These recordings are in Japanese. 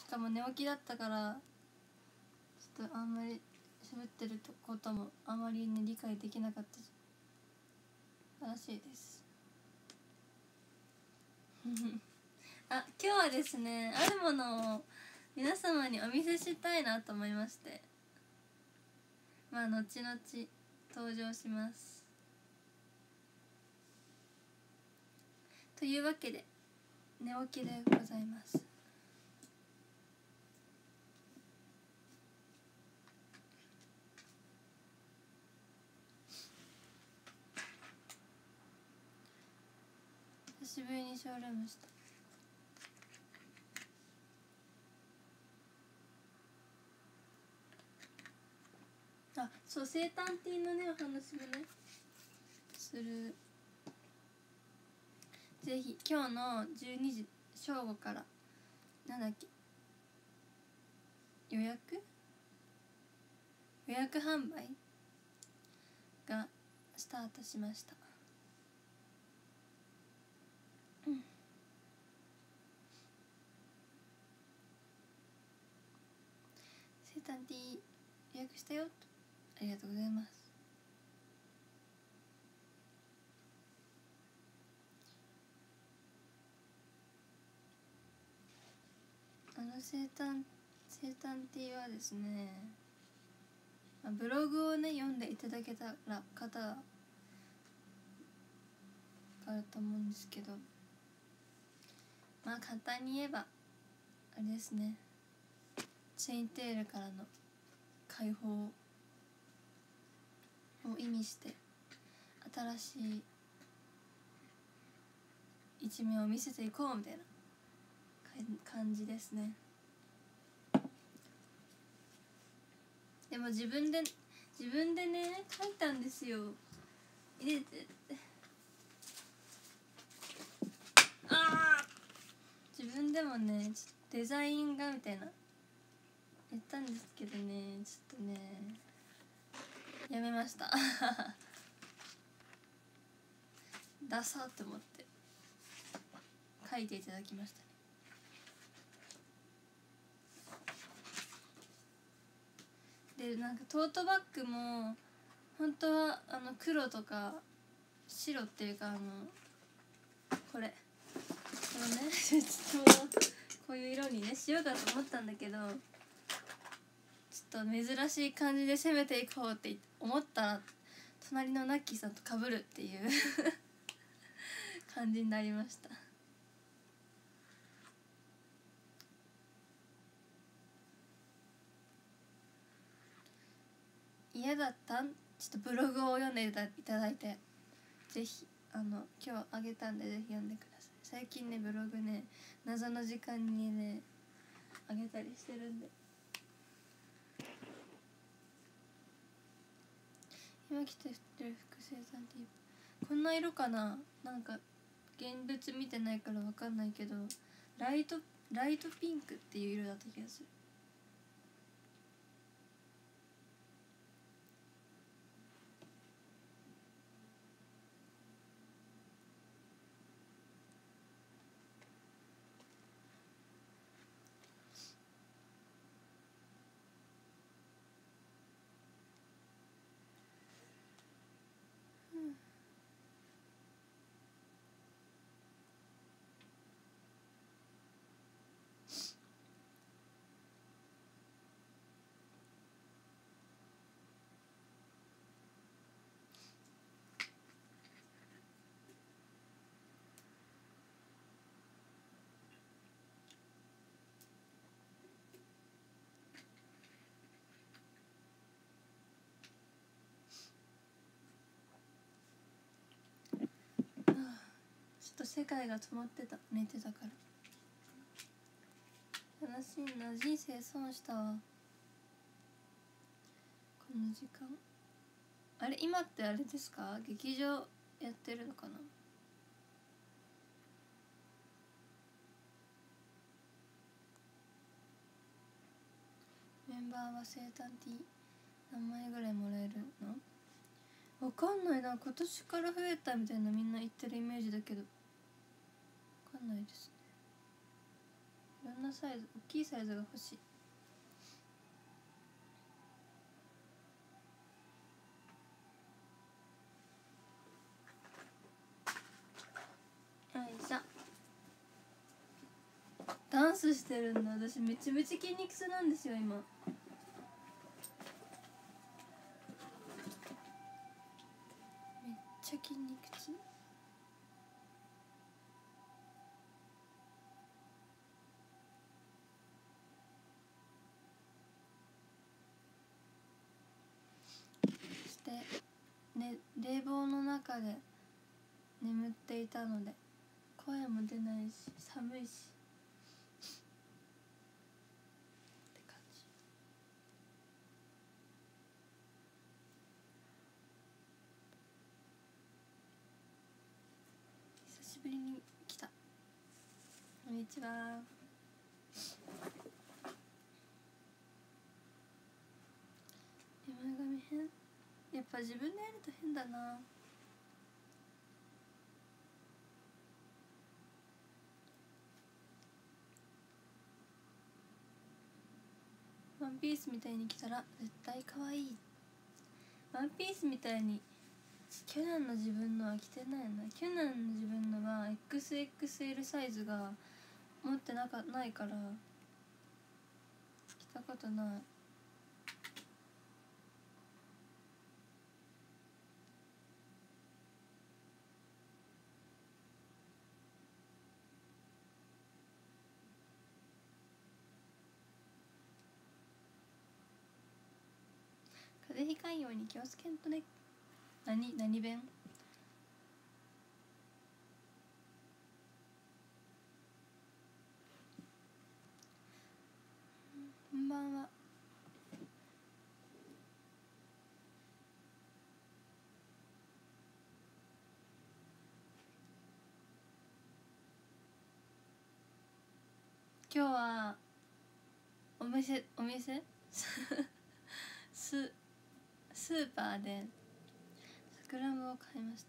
かも寝起きだったからちょっとあんまり喋ってることもあまりね理解できなかったらしいですあ、今日はですねあるものを皆様にお見せしたいなと思いまして、まあ後々登場しますというわけで寝起きでございます。久しぶりにショールームした。あ、そう生誕ティーのねお話もねする。ぜひ今日の12時正午からなんだっけ予約販売がスタートしました。生誕ティー予約したよとありがとうございます。生誕ティーはですね、ブログをね読んでいただけたら方があると思うんですけど、まあ簡単に言えばあれですね、ツインテールからの解放を意味して新しい一面を見せていこうみたいな感じですね。でも自分でね書いたんですよ。入れて自分でもねデザイン画みたいなやったんですけどね、ちょっとねやめましたダサって思って書いていただきましたね。でなんかトートバッグも本当は黒とか白っていうかこれねちょっとこういう色にねしようかと思ったんだけど、ちょっと珍しい感じで攻めていこうって思ったら隣のナッキーさんと被るっていう感じになりました。嫌だったん？ちょっとブログを読んでいただいて、ぜひ今日あげたんでぜひ読んでください。最近ねブログね謎の時間にねあげたりしてるんで。今着てる服生産テープこんな色かな、なんか現物見てないから分かんないけどライトピンクっていう色だった気がする。ちょっと世界が止まってた、寝てたから。悲しいな、人生損したわこの時間。あれ今ってあれですか、劇場やってるのかな。メンバーは生誕ティー何枚ぐらいもらえるの？わかんないな、今年から増えたみたいなみんな言ってるイメージだけどわかんないですね。 分のサイズ、大きいサイズが欲しい。よいしょ。ダンスしてるんだ。私めちゃめちゃ筋肉痛なんですよ今。めっちゃ筋肉痛。そして、ね、冷房の中で眠っていたので声も出ないし寒いしって感じ。久しぶりに来た。こんにちは。前髪変。やっぱ自分でやると変だな。ワンピースみたいに着たら絶対可愛い。ワンピースみたいに去年の自分のは着てないな。去年の自分のは XXL サイズが持ってないから着たことない。風邪ひかんように気をつけんとね。何弁？こんばんは。今日はお店スーパーでさくらんぼを買いました。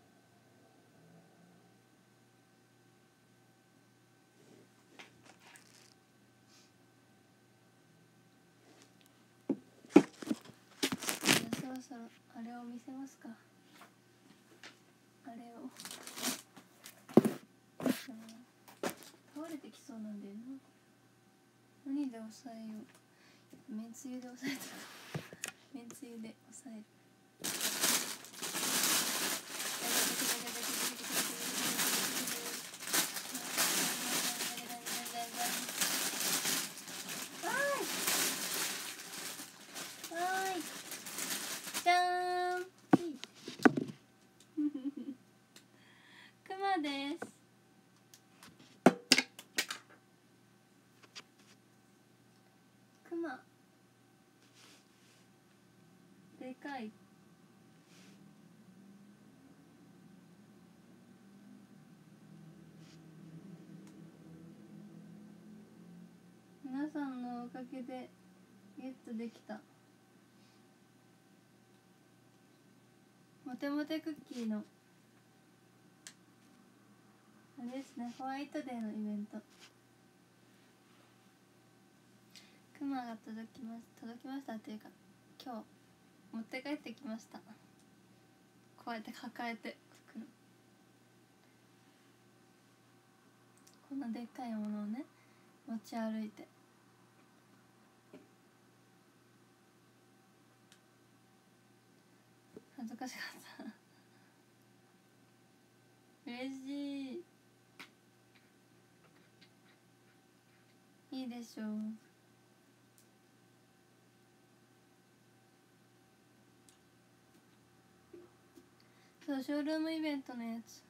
そろそろあれを見せますか。あれを倒れてきそうなんだよな。何で押さえよう。めんつゆで押さえた。めんつゆで押さえる。じゃーん。クマです。クマでかい。皆さんのおかげでゲットできたモテモテクッキーのあれですね、ホワイトデーのイベント。クマが届きましたっていうか、今日持って帰ってきました。こうやって抱えてこんなでっかいものをね持ち歩いて。恥ずかしかった嬉しい。いいでしょう。そう、ショールームイベントのやつ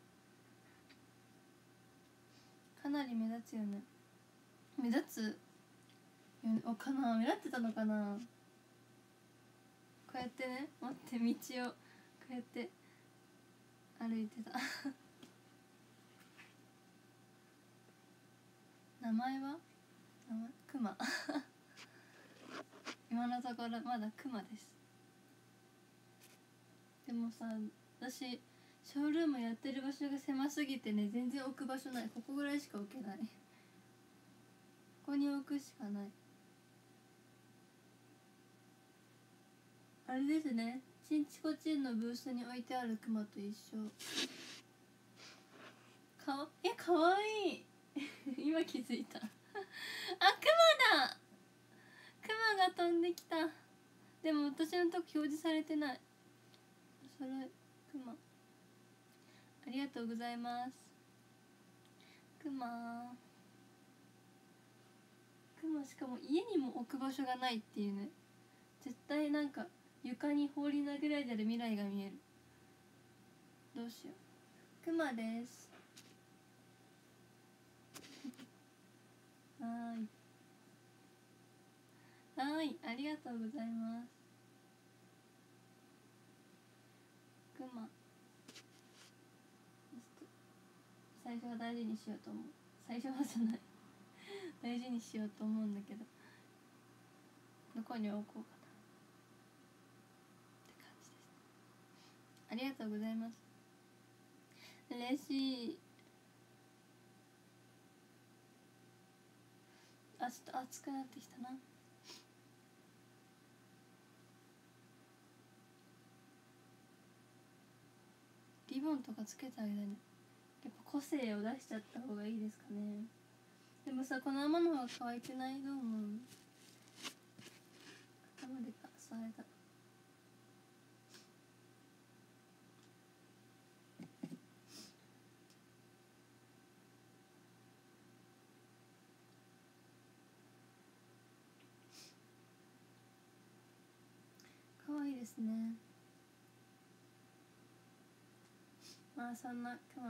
かなり目立つよね。目立つよね。おかな、目立ってたのかな。こうやってね、持って道をこうやって歩いてた名前はクマ今のところまだクマです。でもさ、私ショールームやってる場所が狭すぎてね、全然置く場所ない。ここぐらいしか置けないこに置くしかない。あれですね、チンチコチンのブースに置いてあるクマと一緒。かわいい今気づいたあ、クマだ。クマが飛んできた。でも私のとこ表示されてない。それクマ、ありがとうございます。クマしかも家にも置く場所がないっていうね。絶対なんか床に放り投げられてる未来が見える。どうしよう。クマです。はーい、ありがとうございます。クマ最初は大事にしようと思う。最初はじゃない大事にしようと思うんだけど、どこに置こうかなって感じです。ありがとうございます。嬉しい。あ、ちょっと暑くなってきたな。リボンとかつけた間にやっぱ個性を出しちゃった方がいいですかね。でもさ、このままの方が可愛くない？どう思う？頭でかされた。可愛いですね。まあそんなク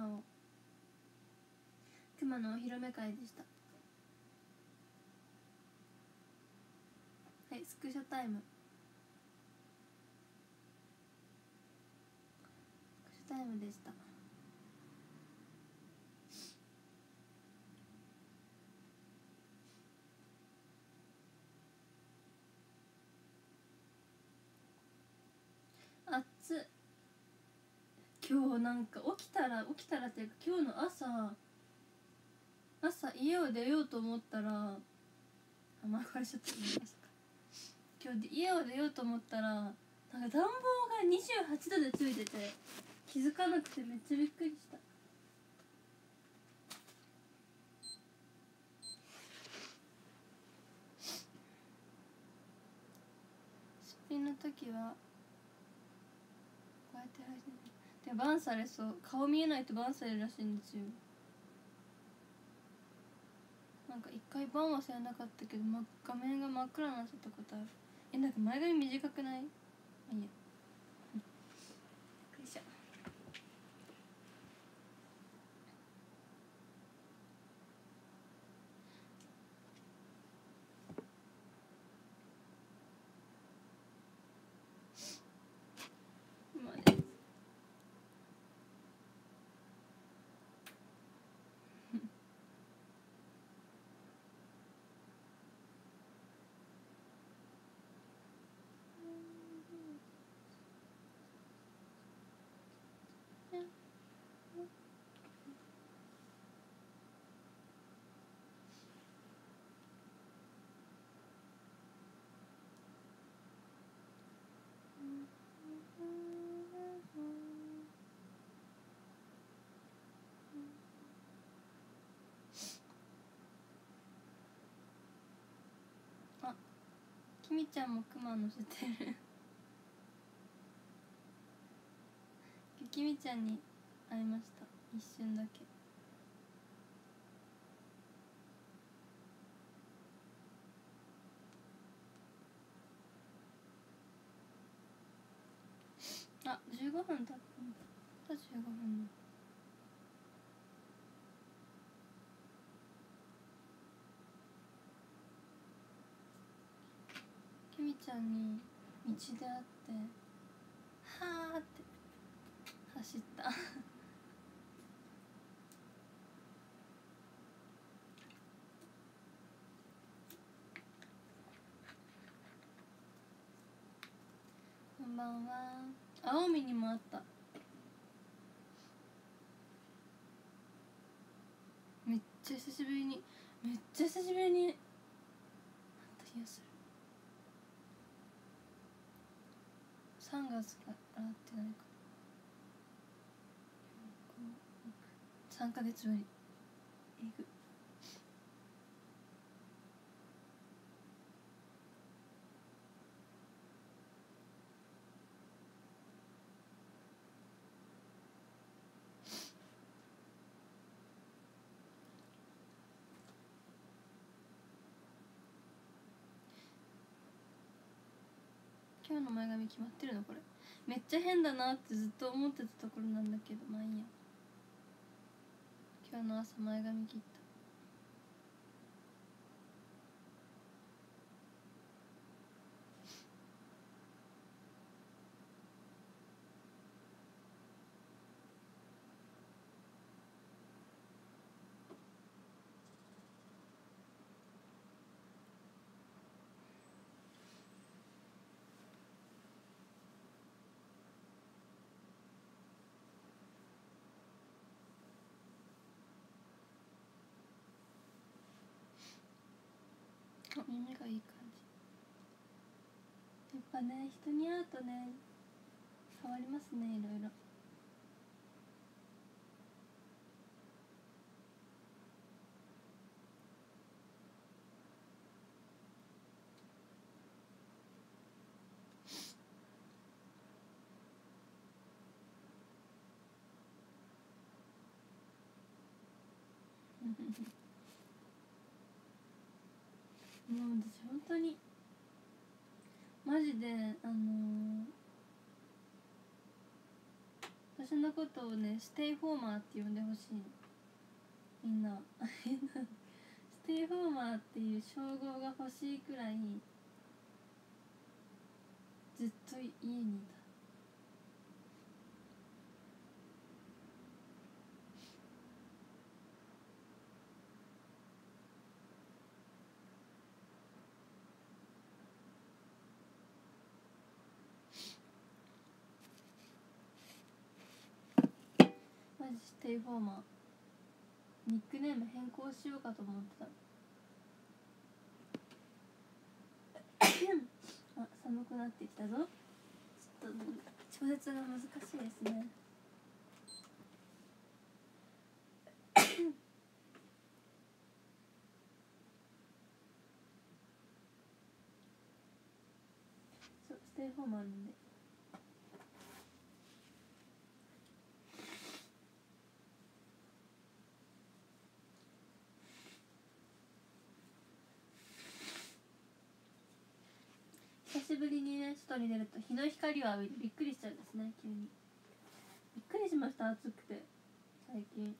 マのお披露目会でした。はい、スクショタイム。スクショタイムでした。暑っ。今日なんか起きたらっていうか、今日の朝家を出ようと思ったら、あ、まあこれちょっと言いますか。今日家を出ようと思ったら、なんか暖房が28度でついてて気づかなくてめっちゃびっくりした。すっぴんの時はこうやって配信でバンされそう。顔見えないとバンされるらしいんですよ。なんか一回バンはされなかったけど、画面が真っ暗になっちゃったことある。なんか前髪短くない？いいや。びっくりした。今ねあ、きみちゃんもクマ乗せてるきみちゃんに会いました、一瞬だけ。あ、15分経った。15分。きみちゃんに道で会ってはーって走ったこんばんは。青海にもあった。めっちゃ久しぶりにめっちゃ久しぶりに会った気がする。3月から会ってないかな。3ヶ月ぶり。えぐ。今日の前髪決まってるのこれ。めっちゃ変だなってずっと思ってたところなんだけど、まあいいや。今日の朝前髪切った。耳がいい感じ。やっぱね、人に会うとね変わりますね、いろいろ。もう私本当にマジで私のことをねステイフォーマーって呼んでほしい。みんなステイフォーマーっていう称号が欲しいくらいずっと家にいた。マジステイフォーマー。ニックネーム変更しようかと思ってた。あ、寒くなってきたぞ。ちょっと調節が難しいですね。そう、ステイフォーマーなんで。久しぶりにね外に出ると日の光を浴びてびっくりしちゃうんですね。急にびっくりしました。暑くて最近。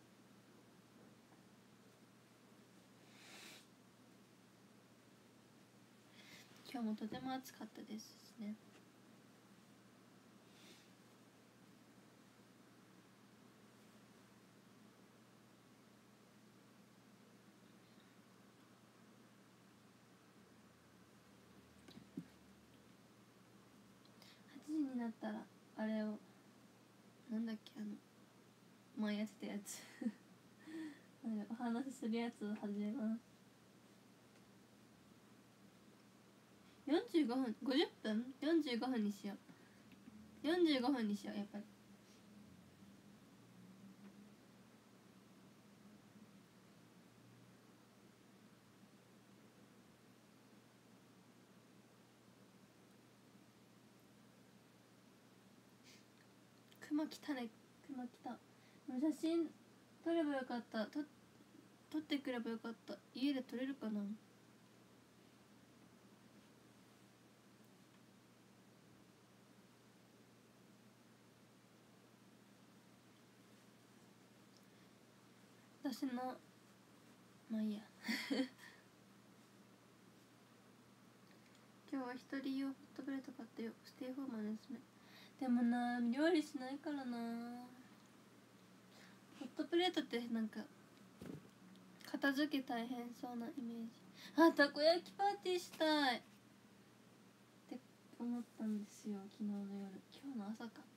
今日もとても暑かったですね。8時になったらあれをなんだっけ、前やってたやつお話しするやつを始めます。45分50分45分にしよう。45分にしよう。やっぱり熊来たね。熊来た。写真撮ればよかった。撮ってくればよかった。家で撮れるかな。私のまあいいや今日は一人用ホットプレート買ったよ。ステイホーマーですね。でもな、料理しないからな。ホットプレートってなんか片付け大変そうなイメージ。あ、たこ焼きパーティーしたいって思ったんですよ、昨日の夜。今日の朝か。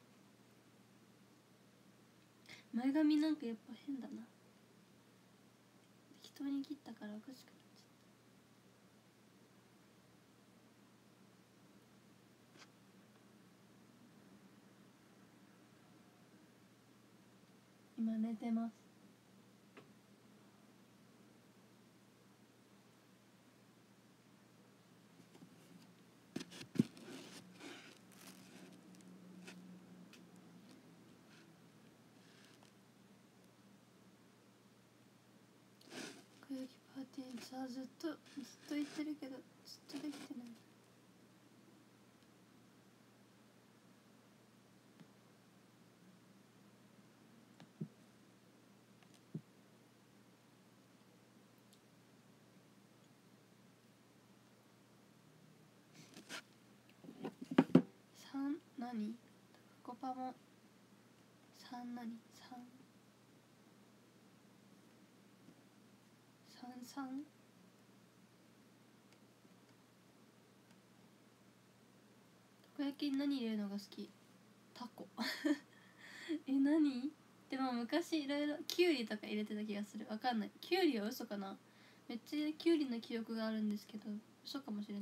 前髪なんかやっぱ変だな。 適当に切ったからおかしくなっちゃった。今寝てます。たこ焼きパーティーさ、ずっと言ってるけどずっとできてない。3何タコパも3何333たこ焼きに何入れるのが好き？タコ何？でも昔いろいろキュウリとか入れてた気がする。わかんない。キュウリは嘘かな。めっちゃキュウリの記憶があるんですけど嘘かもしれない。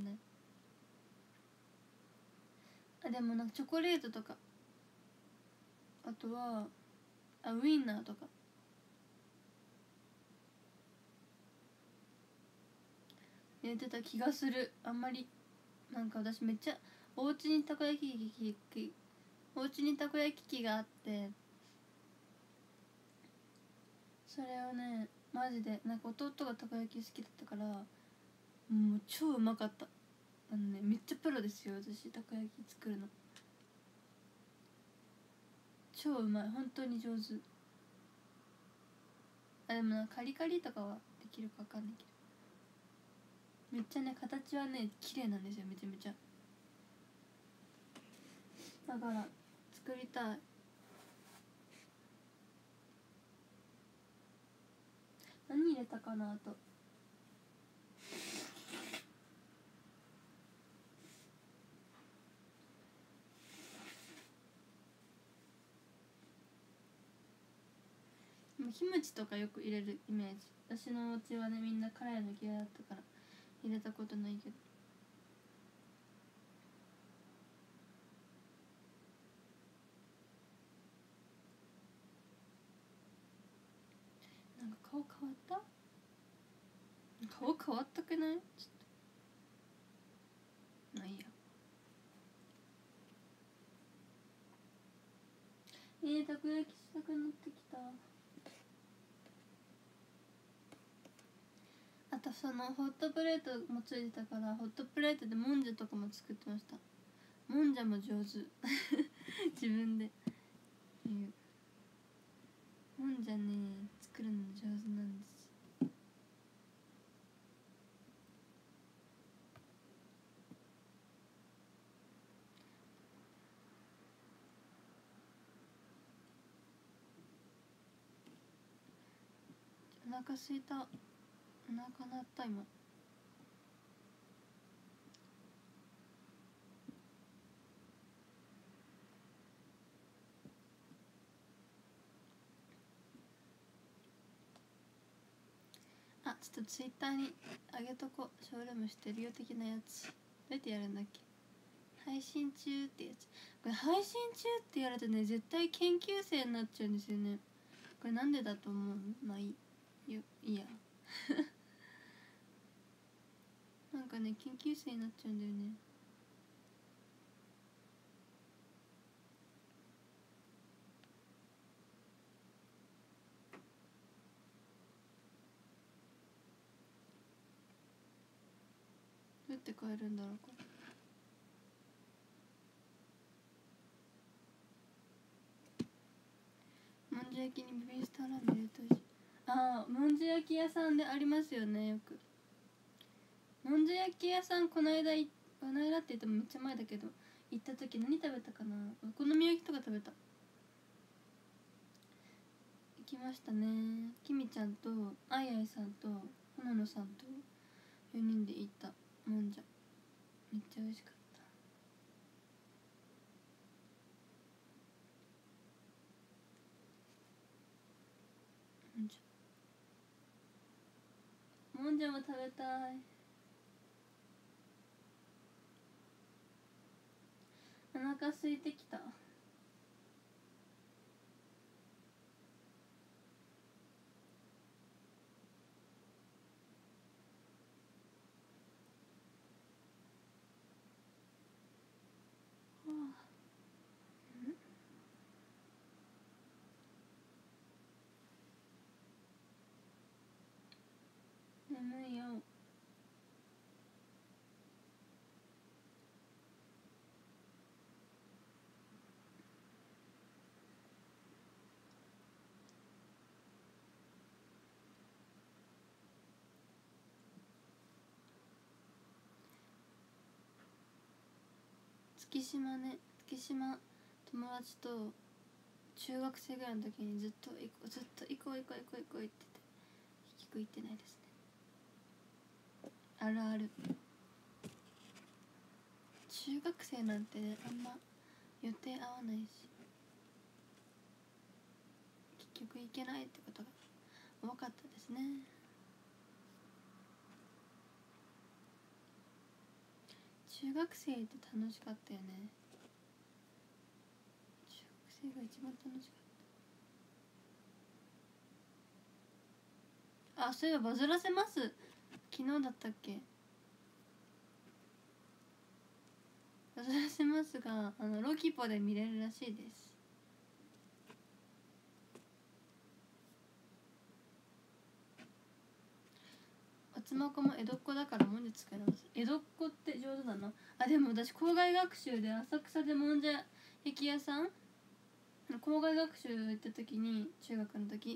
あ、でもなんかチョコレートとか、あとはウインナーとか入れてた気がする。あんまりなんか私めっちゃお家にたこ焼き器があって、それをねマジでなんか弟がたこ焼き好きだったからもう超うまかった。めっちゃプロですよ私、たこ焼き作るの超うまい、本当に上手。あ、でもなんかカリカリとかはできるか分かんないけど、めっちゃね形はね綺麗なんですよ、めちゃめちゃ。だから作りたい。何入れたかな。あとキムチとかよく入れるイメージ。私のお家はねみんな辛いの嫌いだったから入れたことないけど。なんか顔変わった？顔変わったくない？ちょっとまあいいや。たこ焼きしたくなってきた。あとそのホットプレートもついてたから、ホットプレートでもんじゃとかも作ってました。もんじゃも上手自分で言う。もんじゃね作るの上手なんです。お腹すいた。お腹鳴った今。あ、ちょっとツイッターにあげとこ。ショールームしてるよ的なやつ。どうやってやるんだっけ。配信中ってやつ。これ配信中ってやるとね絶対研究生になっちゃうんですよね。これなんでだと思う？まあいいやなんかね研究生になっちゃうんだよね。どうやって変えるんだろうこれ。もんじゃ焼きにベビースターラーメン入れてほしい。ああ、もんじゃ焼き屋さんでありますよねよく。もんじゃ焼き屋さんこの間って言ってもめっちゃ前だけど行った時何食べたかな。お好み焼きとか食べた。行きましたね。きみちゃんとあいあいさんと花野さんと4人で行ったもんじゃ。めっちゃ美味しかった。もんじゃんじゃも食べたい。お腹空いてきた。眠いよ。月島ね、月島友達と中学生ぐらいの時にずっと行こうって言ってて、結局行ってないですね。あるある。中学生なんてね、あんま予定合わないし結局行けないってことが多かったですね。中学生って楽しかったよね。中学生が一番楽しかった。あ、そういえばバズらせます、昨日だったっけ。バズらせますが、ロキポで見れるらしいです。あつまこも江戸っ子だからもんじゃ作れます。江戸っ子って上手だなあ。でも私校外学習で浅草でもんじゃ焼き屋さん、校外学習行った時に、中学の時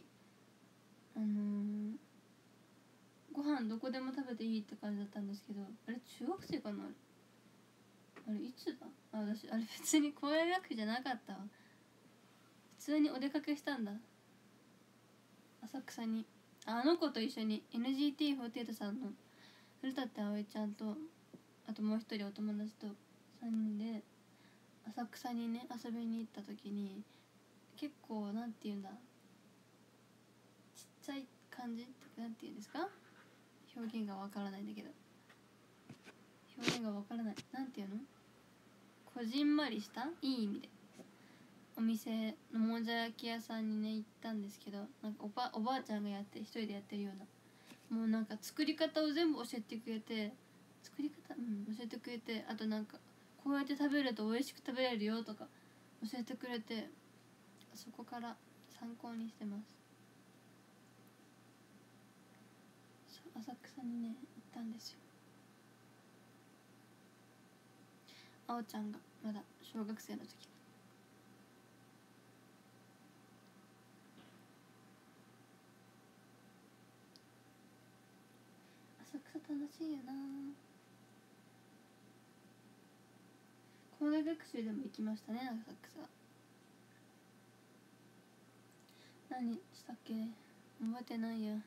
ご飯どこでも食べていいって感じだったんですけど、あれ中学生かな、あれいつだ、私あれ別に校外学習じゃなかったわ。普通にお出かけしたんだ、浅草に。あの子と一緒に NGT48 さんの古舘葵ちゃんと、あともう一人お友達と3人で浅草にね遊びに行った時に、結構なんていうんだ、ちっちゃい感じ、なんていうんですか、表現がわからないんだけど、表現がわからない、なんていうの、こじんまりしたいい意味でお店のもんじゃ焼き屋さんにね行ったんですけど、なんかおばあちゃんがやって一人でやってるような、もうなんか作り方を全部教えてくれて、作り方教えてくれて、あとなんかこうやって食べると美味しく食べれるよとか教えてくれて、そこから参考にしてます。浅草にね行ったんですよ。あおちゃんがまだ小学生の時。浅草楽しいよな。校外学習でも行きましたね、浅草。何したっけ、覚えてないや。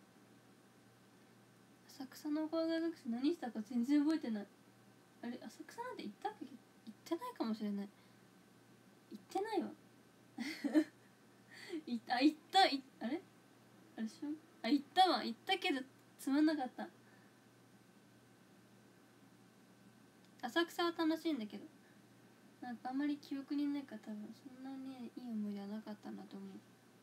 浅草の校外学習何したか全然覚えてない。あれ浅草なんて行ったっけ、行ってないかもしれない。行ってないわ行ったあれあれしょ、行ったわ、行ったけどつまんなかった。浅草は楽しいんだけど、なんかあんまり記憶にないから、多分そんなにいい思い出はなかったんだと思う。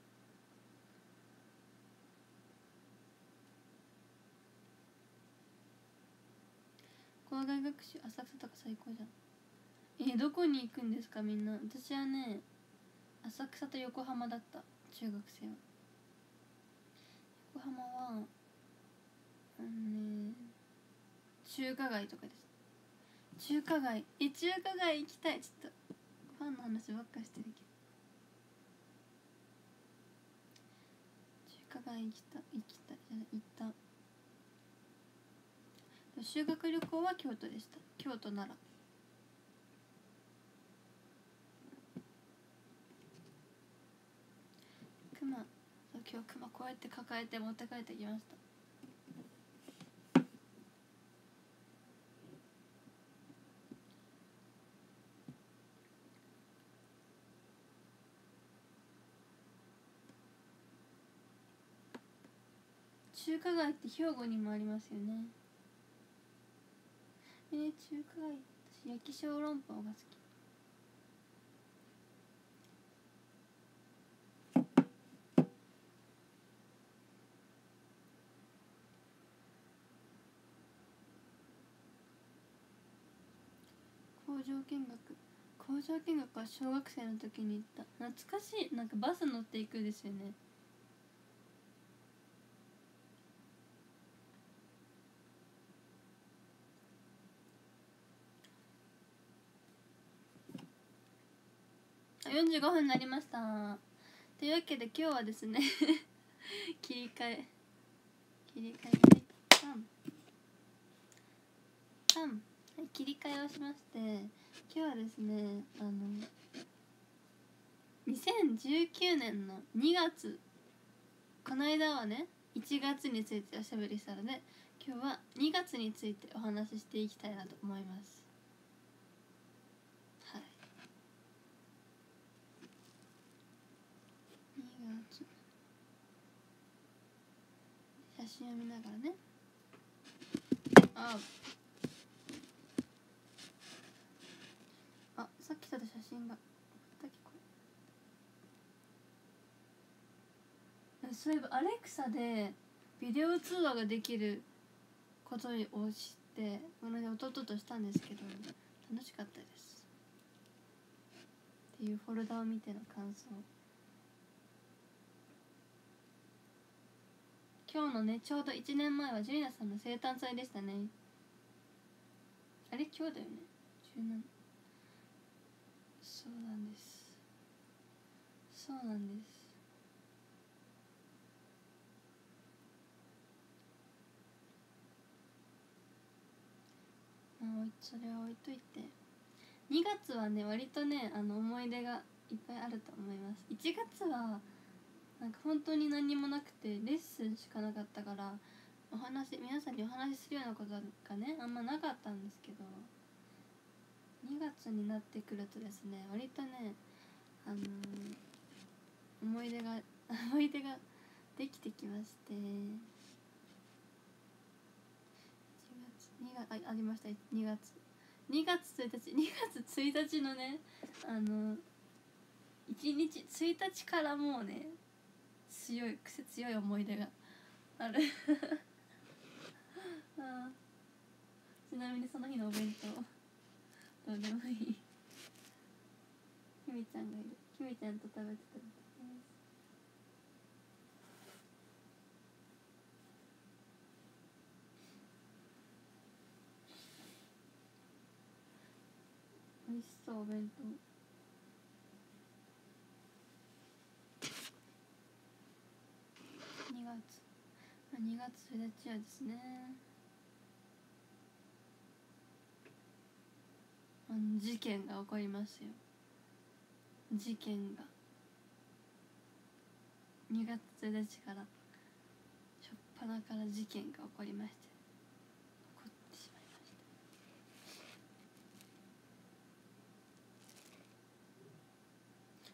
校外学習浅草とか最高じゃん。どこに行くんですかみんな。私はね、浅草と横浜だった、中学生は。横浜は中華街とかです。中華街行きたい。ちょっとファンの話ばっかしてるけど、中華街行った修学旅行は京都でした。京都奈良。熊、今日熊こうやって抱えて持って帰ってきました。 中華街って兵庫にもありますよね。中華街、私焼き小籠包が好き。工場見学は小学生の時に行った。懐かしい。なんかバス乗っていくですよね。45分になりました。というわけで今日はですね切り替え切り替えをしまして、今日はですね2019年の2月、この間はね1月についておしゃべりしたので、今日は2月についてお話ししていきたいなと思います。はい、2月、写真を見ながらね。さっき撮った写真がそういえばアレクサでビデオ通話ができることを知って、この間弟としたんですけど楽しかったですっていうフォルダを見ての感想。今日のねちょうど1年前はジュリナさんの生誕祭でしたね。あれ今日だよね、17。そうなんです。それは置いといて、2月はね割とね思い出がいっぱいあると思います。1月はなんか本当に何もなくてレッスンしかなかったから、皆さんにお話しするようなことがねあんまなかったんですけど、2月になってくるとですね割とね思い出ができてきまして、ありました。2月1日のね1日1日からもうね強い思い出があるちなみにその日のお弁当どうでもいいひみちゃんがいる。ひみちゃんと食べてたみたいです。美味しそうお弁当。2月1日はですね事件が起こりますよ。事件が2月1日から初っ端から事件が起こりまして、起こってしまいました。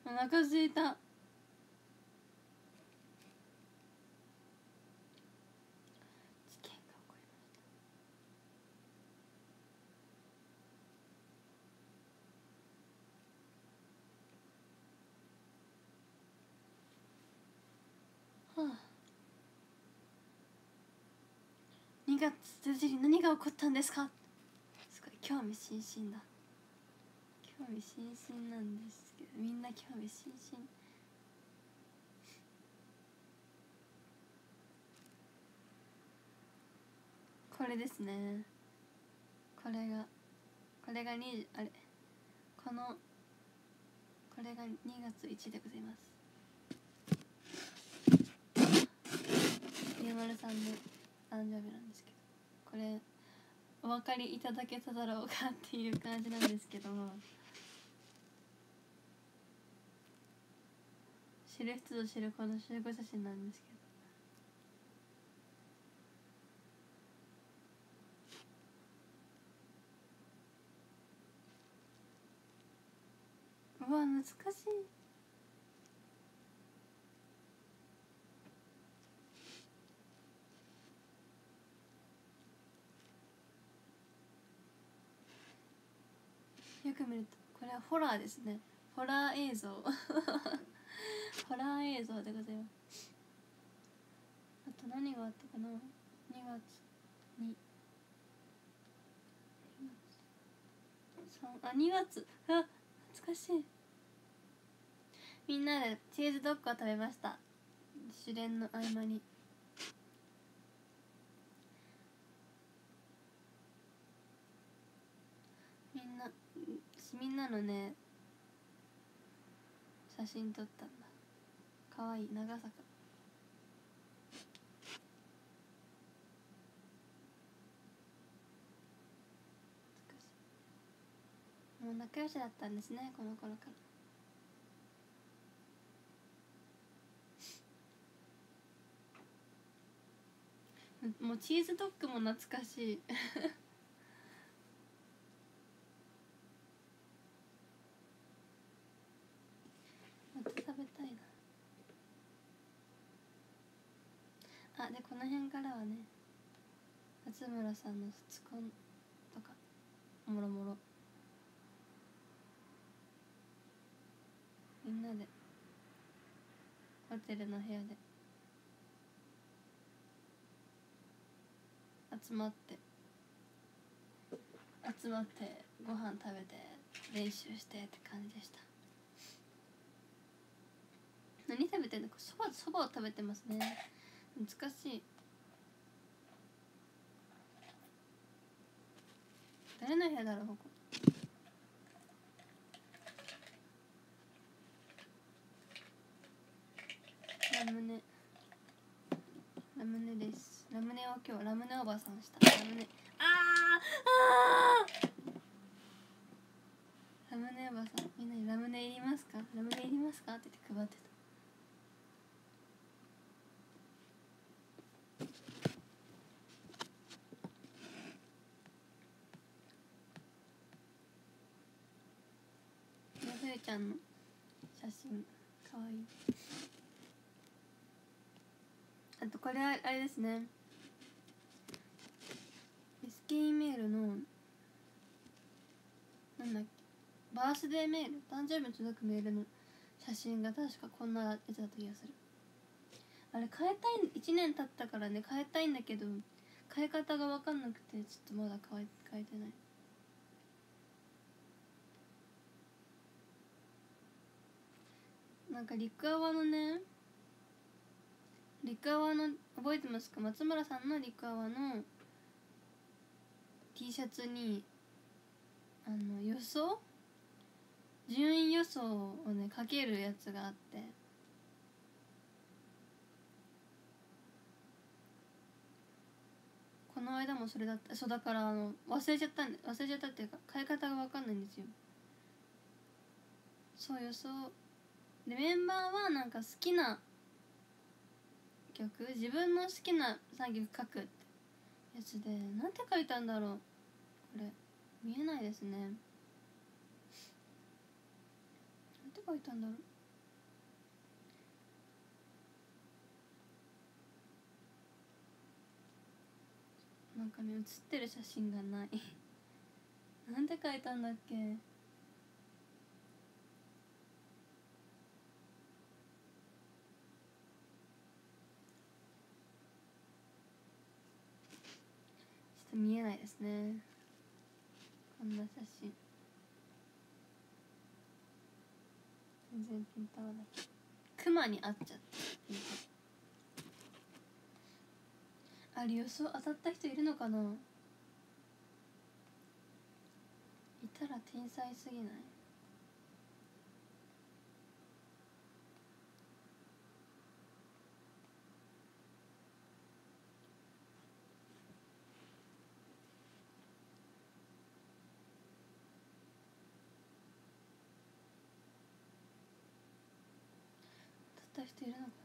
お腹すいた。2月1日に何が起こったんですか。すごい興味津々だ。興味津々なんですけど、みんな興味津々。これですね。これがこれが2月1でございます。ゆまるさんの誕生日なんですけど、これお分かりいただけただろうかっていう感じなんですけども、知る人ぞ知るこの集合写真なんですけど、うわ懐かしい。 よく見るとこれはホラーですね。ホラー映像ホラー映像でございます。あと何があったかな。2月に2月あ、懐かしい。みんなでチーズドッグを食べました。試練の合間に。みんなのね写真撮ったんだ。かわいい。長坂もう仲良しだったんですね、この頃から。もうチーズドッグも懐かしいまた食べたいなあ。でこの辺からはね、松村さんの卒コンとかもろもろみんなでホテルの部屋で集まってご飯食べて練習してって感じでした。何食べてんの？そばを食べてますね。難しい。誰の部屋だろうここ。ラムネです。ラムネを今日ラムネおばさんした。ラムネラムネおばさん、みんなにラムネいりますか？ラムネいりますかって言って配ってた。ふゆちゃんの写真かわいい。あとこれあれですね、 SK メールのなんだっけ、バースデーメール、誕生日に届くメールの写真が確かこんなやつだった気がする。あれ変えたい、1年経ったからね変えたいんだけど変え方が分かんなくてちょっとまだ変えてない。なんかリクアワの覚えてますか？松村さんのリクアワの T シャツに順位予想をねかけるやつがあって、この間もそれだった。そうだから忘れちゃったっていうか変え方が分かんないんですよ。そう予想でメンバーはなんか好きな曲、自分の好きな3曲書くってやつで、なんて書いたんだろうこれ。見えないですね。なんて書いたんだろう。なんかね写ってる写真がないなんて書いたんだっけ。ちょっと見えないですね、こんな写真。全然ピント合わない。クマに会っちゃった。あれ予想当たった人いるのかな。いたら天才すぎない？当たった人いるのか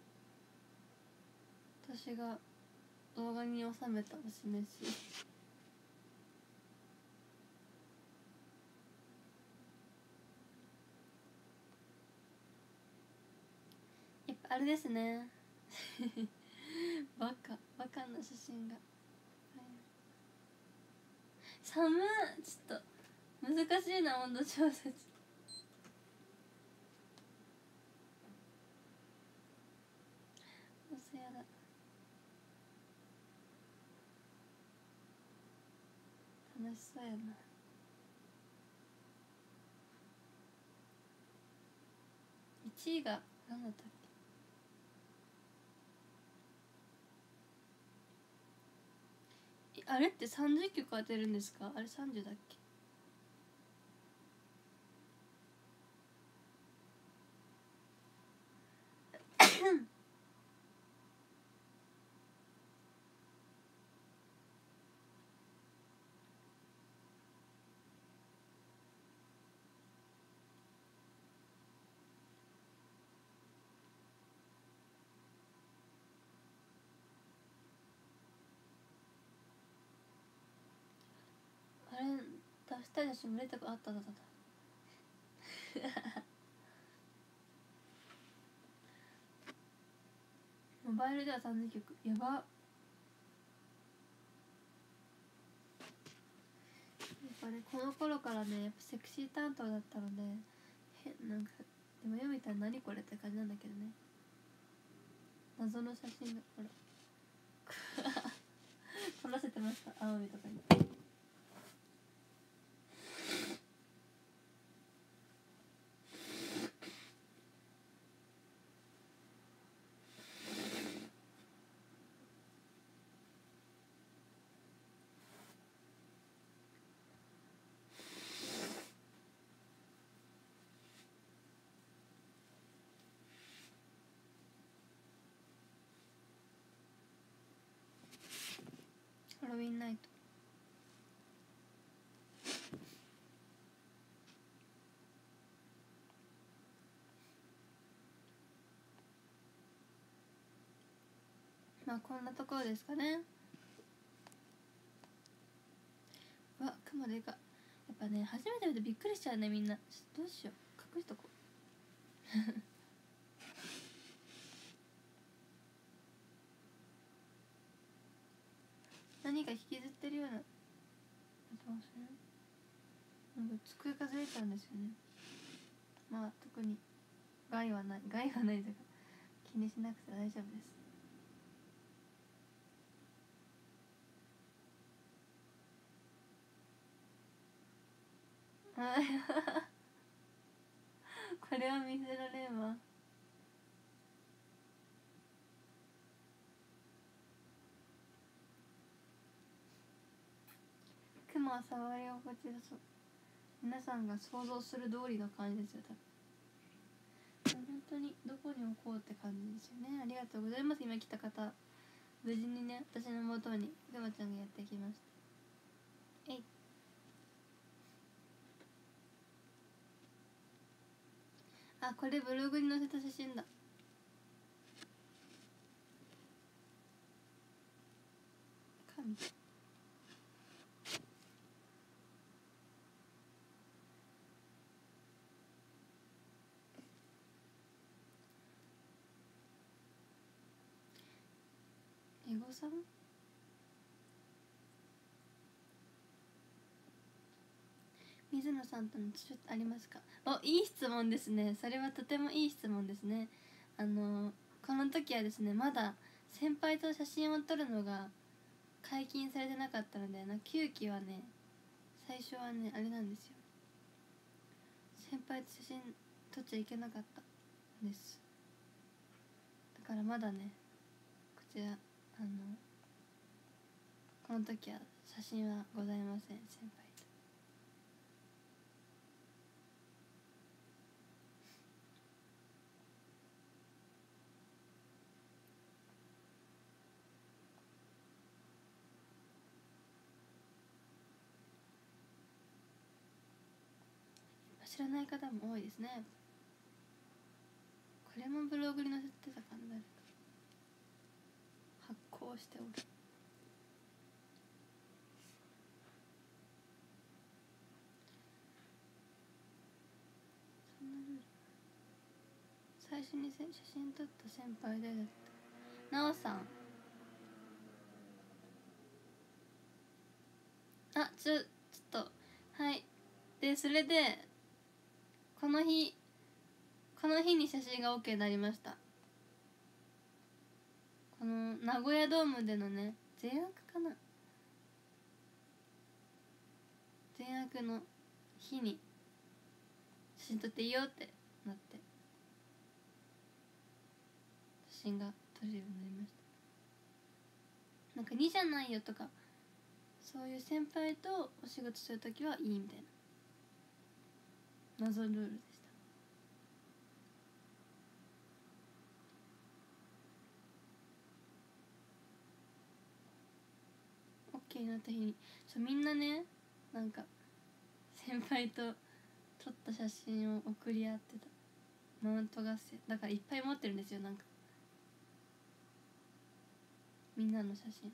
な。私が動画に収めたお示し。やっぱあれですねバカな写真が。寒い。ちょっと難しいな温度調節。どうせやだ。楽しそうやな。1位が何だったっけ。あれって30曲当てるんですか。あれ30だっけ。あれ出したい写真も出てこあったあったあったモバイルでは30曲やば。やっぱねこの頃からねやっぱセクシー担当だったのでなんかでも読みたら何これって感じなんだけどね。謎の写真がこれ撮らせてました青みとかに。ハロウィンナイト。まあこんなところですかね。うわ雲でか。やっぱね初めて見てびっくりしちゃうねみんな。どうしよう隠しとこう何か引きずってるようななんか机がずれちゃうんですよね。まあ特に害はないというか気にしなくて大丈夫です。これは見せられんわ。雲は触り心地だそう。皆さんが想像する通りの感じですよ多分。本当にどこに置こうって感じですよね。ありがとうございます。今来た方無事にね私の元にくまちゃんがやってきました。えい。あこれブログに載せた写真だ。神エゴさん。水野さんとのツーショットありますか。おいい質問ですね。それはとてもいい質問ですね。この時はですねまだ先輩と写真を撮るのが解禁されてなかったので9期はね最初はねあれなんですよ。先輩と写真撮っちゃいけなかったんです。だからまだねこちらこの時は写真はございません先輩と。知らない方も多いですね。これもブログに載せてたかな誰か。発行しておる。そんなルール。最初に写真撮った先輩誰だった。なおさん。あちょっとはいでそれでこの日に写真が OK になりました。この名古屋ドームでのね全悪かな、全悪の日に写真撮っていいよってなって写真が撮れるようになりました。なんか2じゃないよとかそういう先輩とお仕事するときはいいみたいな謎ルールでした。OK になった日にみんなねなんか先輩と撮った写真を送り合ってた。マウント合戦だからいっぱい持ってるんですよ。なんかみんなの写真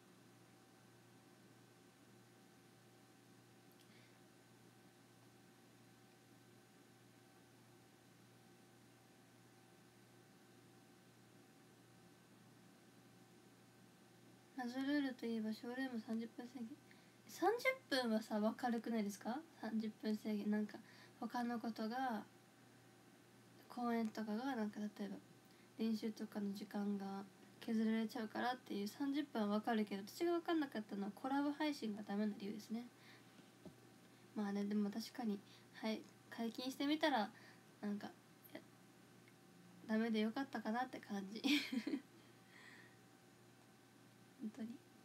謎ルールといえばショールーム30分制限。30分はさ分かるくないですか。30分制限なんか他のことが公演とかがなんか例えば練習とかの時間が削られちゃうからっていう30分は分かるけど、私が分かんなかったのはコラボ配信がダメな理由ですね。まあね、でも確かにはい解禁してみたらなんかダメでよかったかなって感じ本当に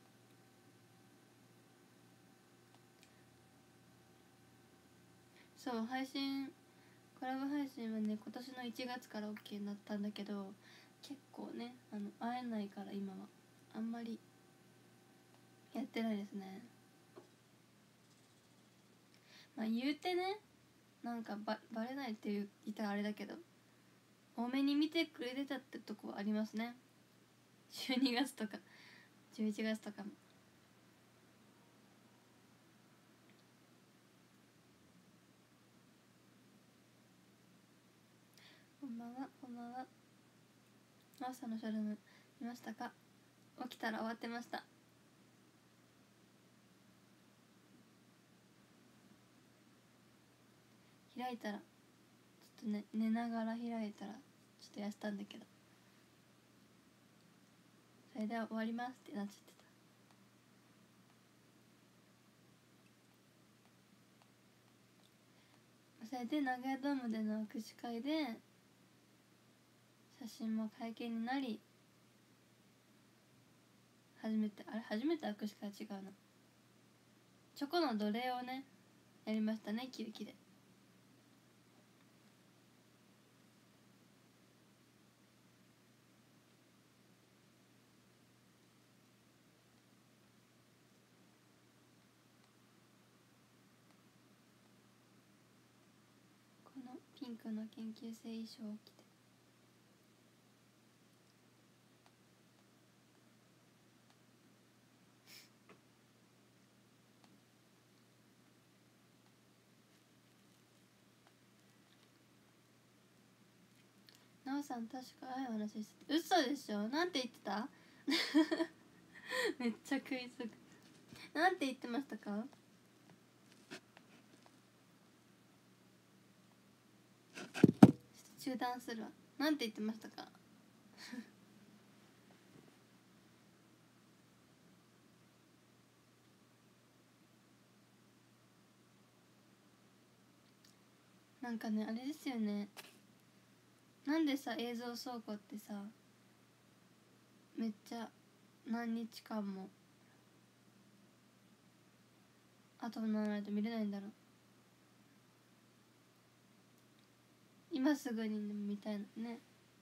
そう。コラボ配信はね今年の1月から OK になったんだけど、結構ね会えないから今はあんまりやってないですね。まあ言うてねなんかバレないって言ったらあれだけど多めに見てくれてたってとこはありますね。12月とか11月とかも。こんばんはこんばんは。朝のショールーム見ましたか。起きたら終わってました。開いたらちょっとね寝ながら開いたらちょっと痩せたんだけど、それでは終わりますってなっちゃってた。それで名古屋ドームでの握手会で写真も解禁になり、初めて握手会違うのチョコの奴隷をねやりましたね、キュウキで。このピンクの研究生衣装を着てなおさん確かああいう話してた。嘘でしょ。なんて言ってためっちゃ食いつく。なんて言ってましたか。中断するわ。なんて言ってましたかなんかねあれですよね、なんでさ映像倉庫ってさめっちゃ何日間も後にならないと見れないんだろう。今すぐにでも見たいのね。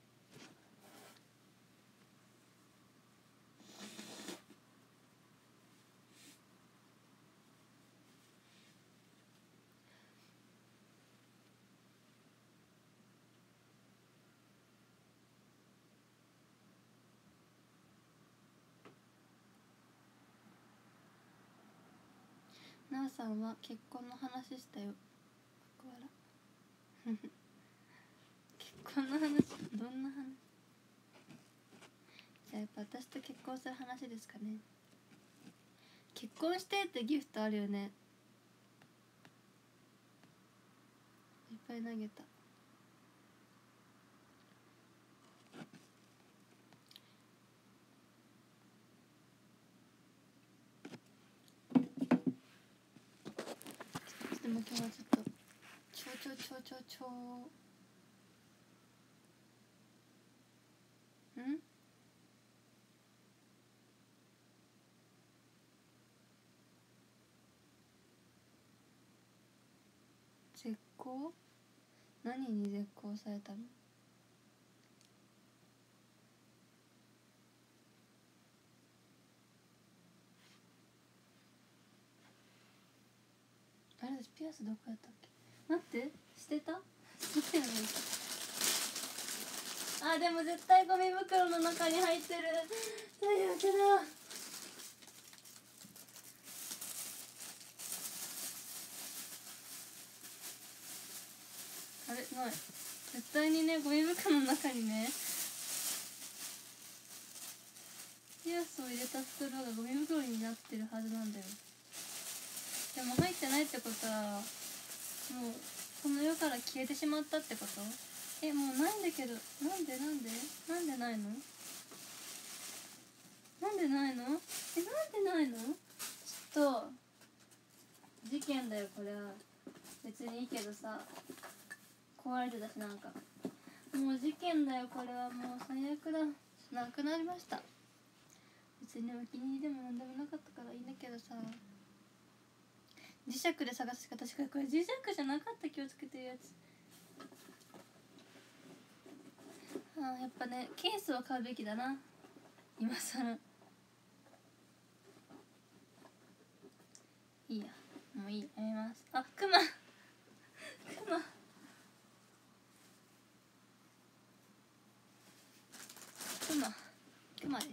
なおさんは結婚の話したよ。ここら結婚の話どんな話。じゃあやっぱ私と結婚する話ですかね。結婚してってギフトあるよね。 回投げた。でも今日はちょっと超絶交？何に絶交されたの？あれ、ピアスどこやったっけ？待って、捨てた？捨てたよね。あ、でも絶対ゴミ袋の中に入ってる。最悪だ。あれ、ない。絶対にね、ゴミ袋の中にね、ピアスを入れたストローがゴミ袋になってるはずなんだよ。でも入ってないってことは、もうこの世から消えてしまったってこと？もうないんだけど、なんでないの？なんでないの？なんでないの？ちょっと事件だよこれは。別にいいけどさ、壊れてたし、なんかもう事件だよこれは。もう最悪だ。なくなりました。別にお気に入りでもなんでもなかったからいいんだけどさ、磁石で探すしか。確かにこれ磁石じゃなかった。気をつけてるやつ。やっぱね、ケースを買うべきだな今さら。いいや、もういい、やめます。あ、クマです。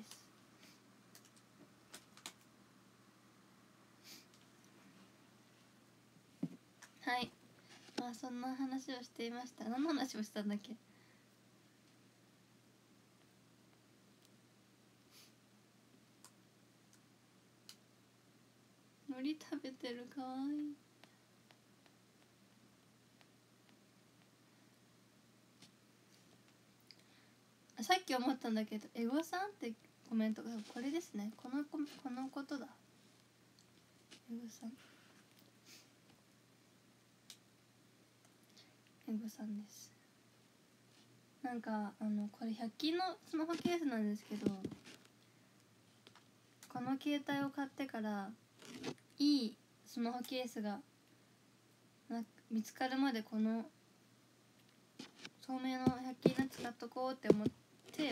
はい、まあそんな話をしていました。何の話をしたんだっけ？海苔食べてる、かわいい。さっき思ったんだけど、エゴさんってコメントがこれですね。このことだ。エゴさんです。なんかこれ100均のスマホケースなんですけど、この携帯を買ってからいいスマホケースが見つかるまで、この透明の100均の使っとこうって思って、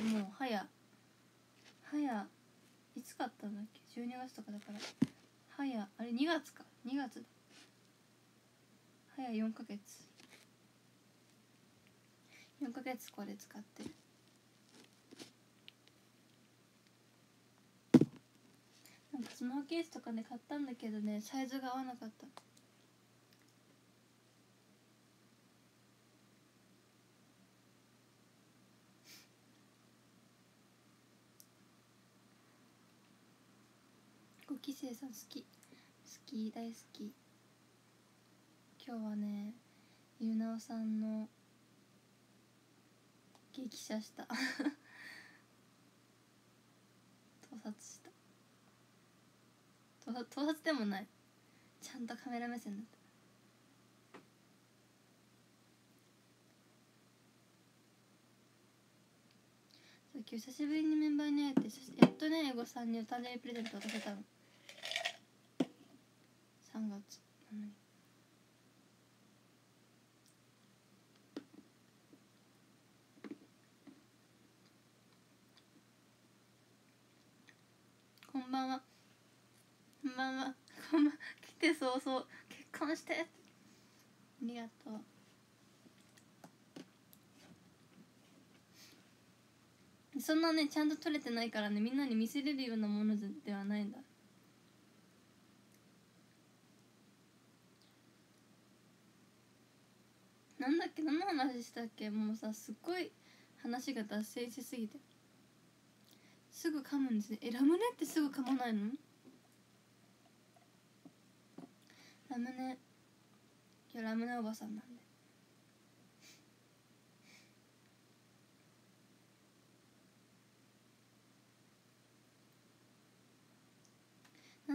もう早いつ買ったんだっけ？12月とかだから、あれ2月だ。早4ヶ月これ使ってる。なんかスマホケースとかね買ったんだけどね、サイズが合わなかった。5期生さん大好き。今日はね、ゆうなおさんの激写した盗撮でもない、ちゃんとカメラ目線だった。今日久しぶりにメンバーに会えて、やっとね、エゴさんにお誕生日プレゼント渡せたの。3月なのに。こんばんは。来て早々結婚して。ありがとう。そんなね、ちゃんと撮れてないからね、みんなに見せれるようなものではないんだ。なんだっけ、何の話したっけ？もうさ、すっごい話が脱線しすぎて。すぐ噛むんですね。ラムネってすぐ噛まないの？ラムネ、今日ラムネおばさんなんで。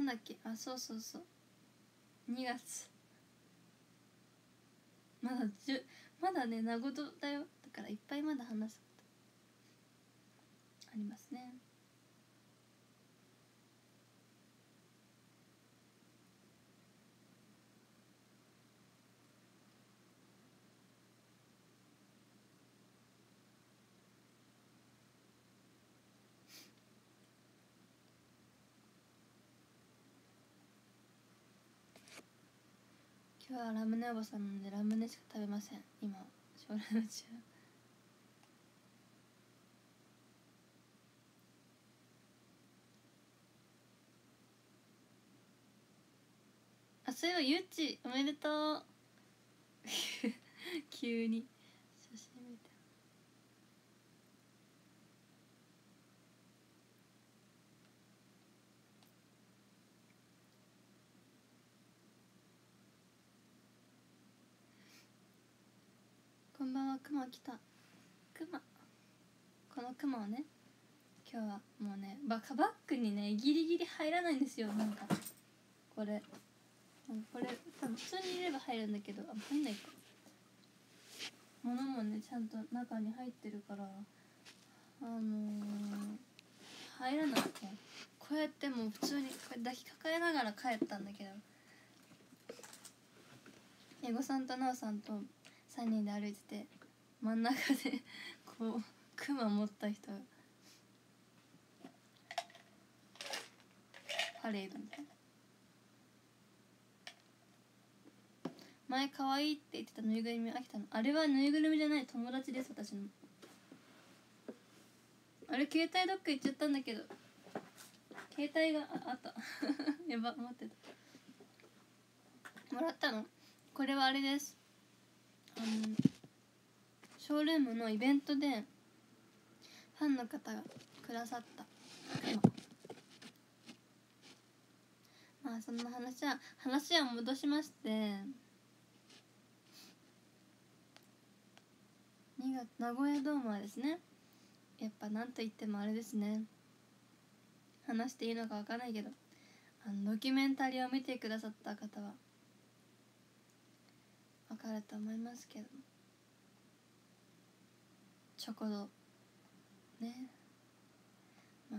なんだっけ、あ、そうそうそう、2月まだまだね、名言だよ。だからいっぱいまだ話すことありますね。今日はラムネおばさんなんでラムネしか食べません。今将来の中あ、そういえばゆっちおめでとう急に写真見て。こんばんは。クマ来た。クマ、このクマをね、今日はもうね、バッグにねギリギリ入らないんですよ。なんかこれこれ多分普通に入れれば入るんだけど、入んないか。物もねちゃんと中に入ってるから入らなくて、こうやってもう普通にこれ抱きかかえながら帰ったんだけど、エゴさんとナオさんと3人で歩いてて、真ん中でこうクマ持った人がパレードみたいな。前可愛いって言ってたぬいぐるみ飽きたの。あれはぬいぐるみじゃない、友達です、私の。あれ携帯どっか行っちゃったんだけど、携帯があったやば、待ってた。もらったの。これはあれです、ショールームのイベントでファンの方がくださったまあそんな話は戻しまして、2月名古屋ドームはですね、やっぱなんと言ってもあれですね、話していいのか分からないけど、ドキュメンタリーを見てくださった方は分かると思いますけど、チョコドね、ま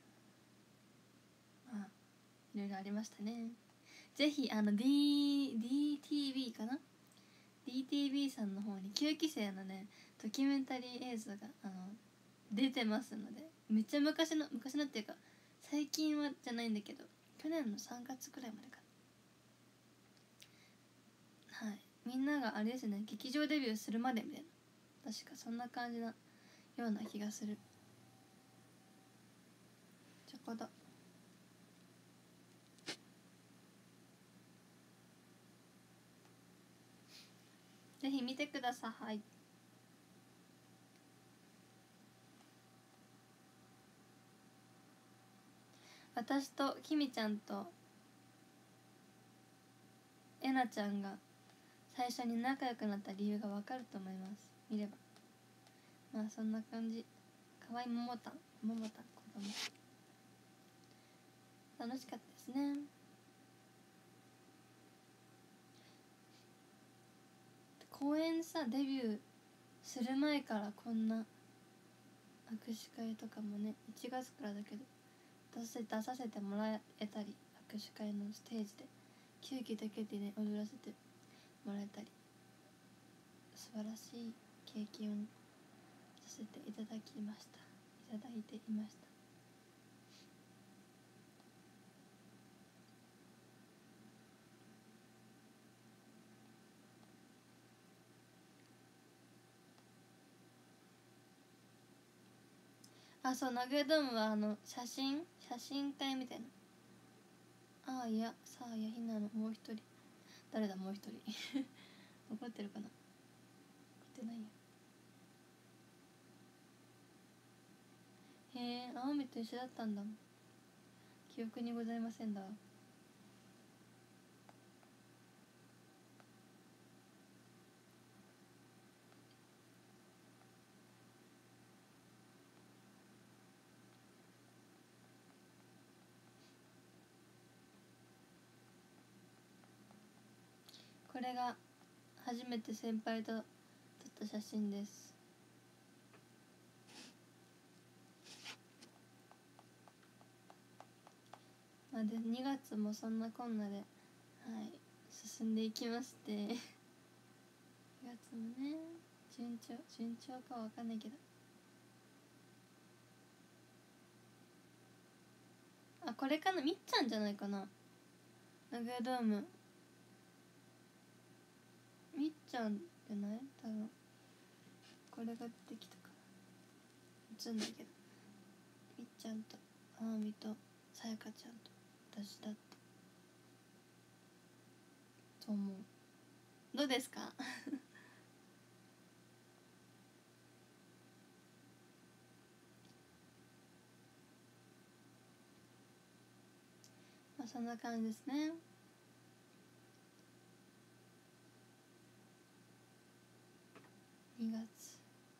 あいろいろありましたね。ぜひDTV かな、 DTV さんの方に9期生のねドキュメンタリー映像が出てますので、めっちゃ昔のっていうか最近はじゃないんだけど、去年の3月くらいまでかな。はい、みんながあれですね、劇場デビューするまでみたいな、確かそんな感じなような気がする。チョコだ。ぜひ見てください。私ときみちゃんとえなちゃんが最初に仲良くなった理由がわかると思います、見れば。まあそんな感じ。かわいいももたん子供楽しかったですね。公演さ、デビューする前からこんな握手会とかもね、1月からだけど出させてもらえたり、握手会のステージで9期だけでね踊らせてもらえたり、素晴らしい経験をさせていただいていました。あ、そう、名古屋ドームは写真会みたいな。ああ、いや、さあやひなのもう一人、誰だもう一人怒ってるかな、怒ってないよ。へえ、青海と一緒だったんだ。記憶にございませんだ。 れが初めて先輩と撮った写真です。まあで2月もそんなこんなで、はい、進んでいきまして2月もね順調かは分かんないけど、あ、これかな、みっちゃんじゃないかな、名古屋ドームみっちゃんじゃない、多分これが出てきたから映んないけど、みっちゃんとあーみとさやかちゃんと私だってと思う。どうですかまあそんな感じですね。2月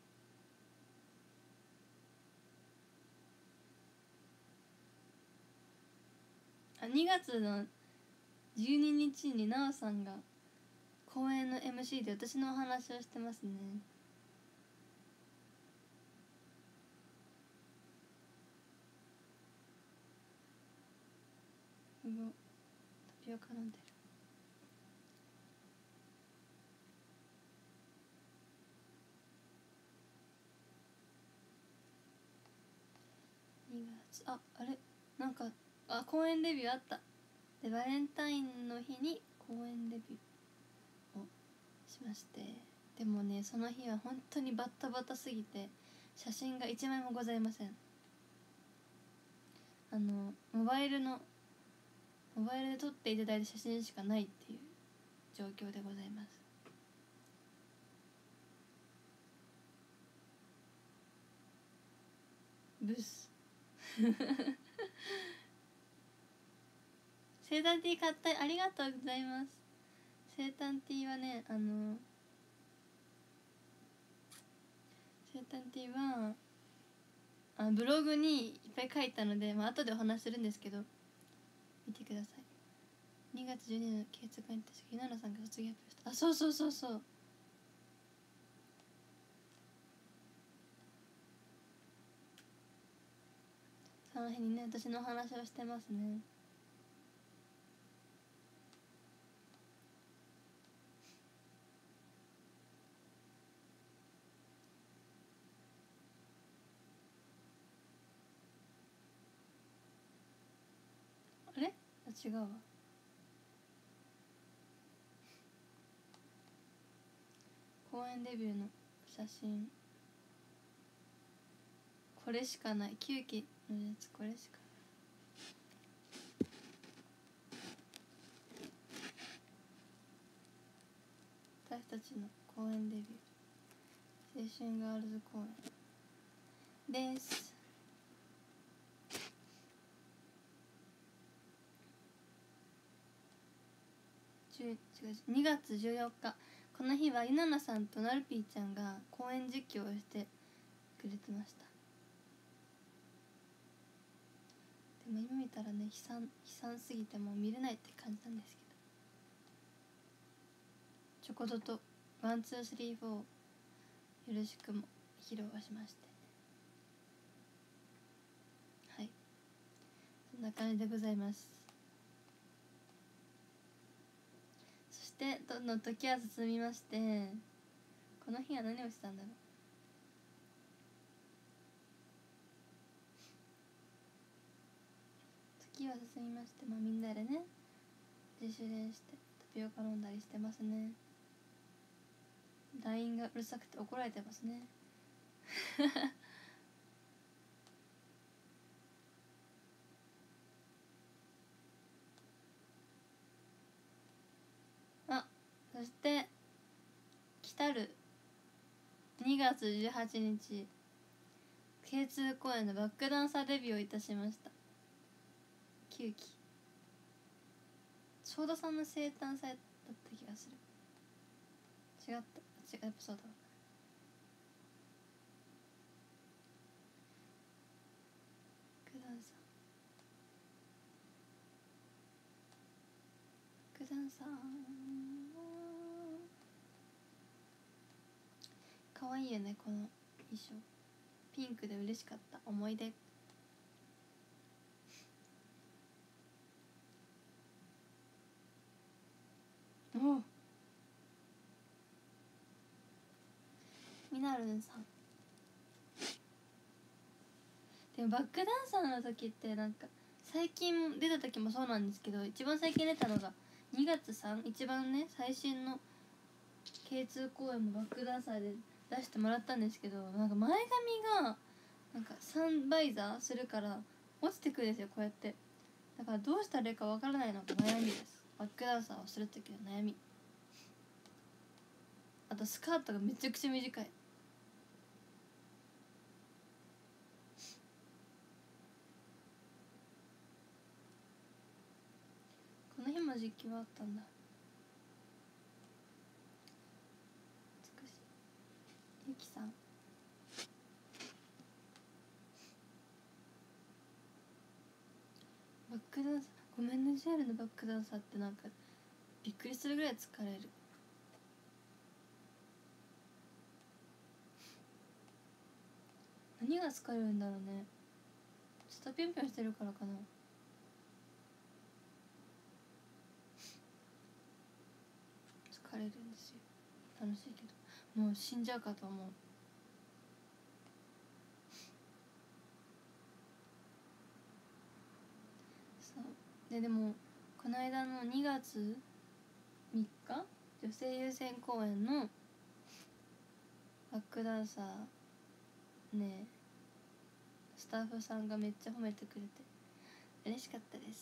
2月の12日になおさんが公演の MC で私のお話をしてますね。タピオカ飲んでる。2月あれなんか公演デビューあった。でバレンタインの日に公演デビューをしまして、でもねその日は本当にバッタバタすぎて写真が1枚もございません。モバイルで撮っていただいた写真しかないっていう状況でございます。ブス生誕 T 買った、ありがとうございます。生誕 T はね生誕 T はブログにいっぱい書いたので、後でお話しするんですけど見てください。2月12日のケイツ会に確かひなのさんが卒業発表した。そうその辺にね私のお話をしてますね。あれ違うわ。公演デビューの写真これしかない。9期のやつこれしかない。私たちの公演デビュー青春ガールズ公演です。2月14日この日はゆななさんとなるぴーちゃんが公演実況をしてくれてました。でも今見たらね悲惨すぎてもう見れないって感じなんですけど、チョコドとワンツースリーフォーよろしくも披露しまして、はいそんな感じでございます。そしてどんどん時は進みまして、この日は何をしたんだろう。時は進みまして、みんなでね自主練してタピオカ飲んだりしてますね。 LINE がうるさくて怒られてますねそして来たる2月18日 K2 公演のバックダンサーデビューをいたしました。9期正田さんの生誕祭だった気がする。違った、やっぱそうだわ。バックダンサー愛いよねこの衣装。ピンクで嬉しかった。思い出。おうみなるんさん。でもバックダンサーの時ってなんか最近出た時もそうなんですけど、一番最近出たのが2月3、一番ね最新の K2 公演もバックダンサーで出してもらったんですけど、なんか前髪がなんかサンバイザーするから落ちてくるんですよ、こうやって。だからどうしたらいいかわからないのが悩みです。バックダンサーをする時の悩み。あとスカートがめちゃくちゃ短い。この日も実況あったんだ。美しい。ゆきさん。バックダンサー、ごめんね、ジャールのバックダンサーってなんかびっくりするぐらい疲れる。何が疲れるんだろうね。ずっとぴょんぴょんしてるからかな。疲れるんですよ。楽しいけどもう死んじゃうかと思う。そうでもこの間の2月3日女性優先公演のバックダンサーね、スタッフさんがめっちゃ褒めてくれて嬉しかったです。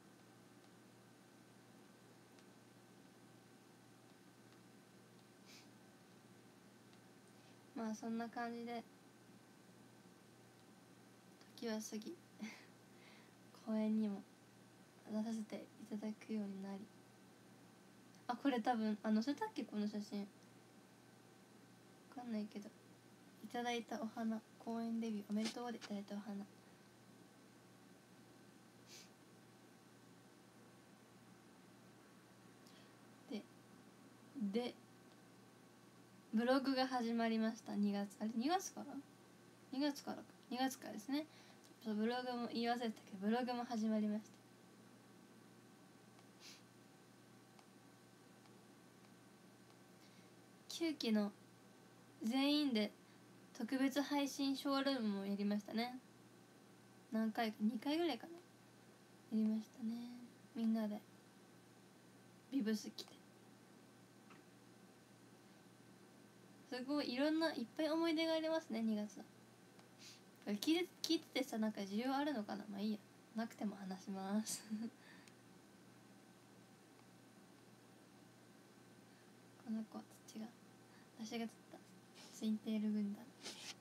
まあそんな感じで時は過ぎ公演にも出させていただくようになり、あ、これ多分載せたっけ、この写真。わかんないけど、いただいたお花、公演デビューおめでとうでいただいたお花。でブログが始まりました。2月、あれ2月から2月からか2月からですね。そう、ブログも言い忘れたけどブログも始まりました。9期の全員で特別配信ショールームもやりましたね。何回か、2回ぐらいかな、やりましたね。みんなでビブス着て、すごいいろんないっぱい思い出がありますね。2月は聞いててさ、なんか需要あるのかな。まあいいや、なくても話しますこの子は違う、私が釣ったツインテール軍団。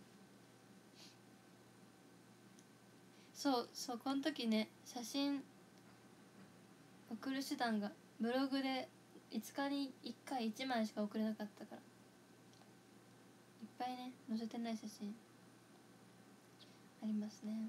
そうそう、この時ね、写真送る手段がブログで5日に1回1枚しか送れなかったから、いっぱいね載せてない写真ありますね。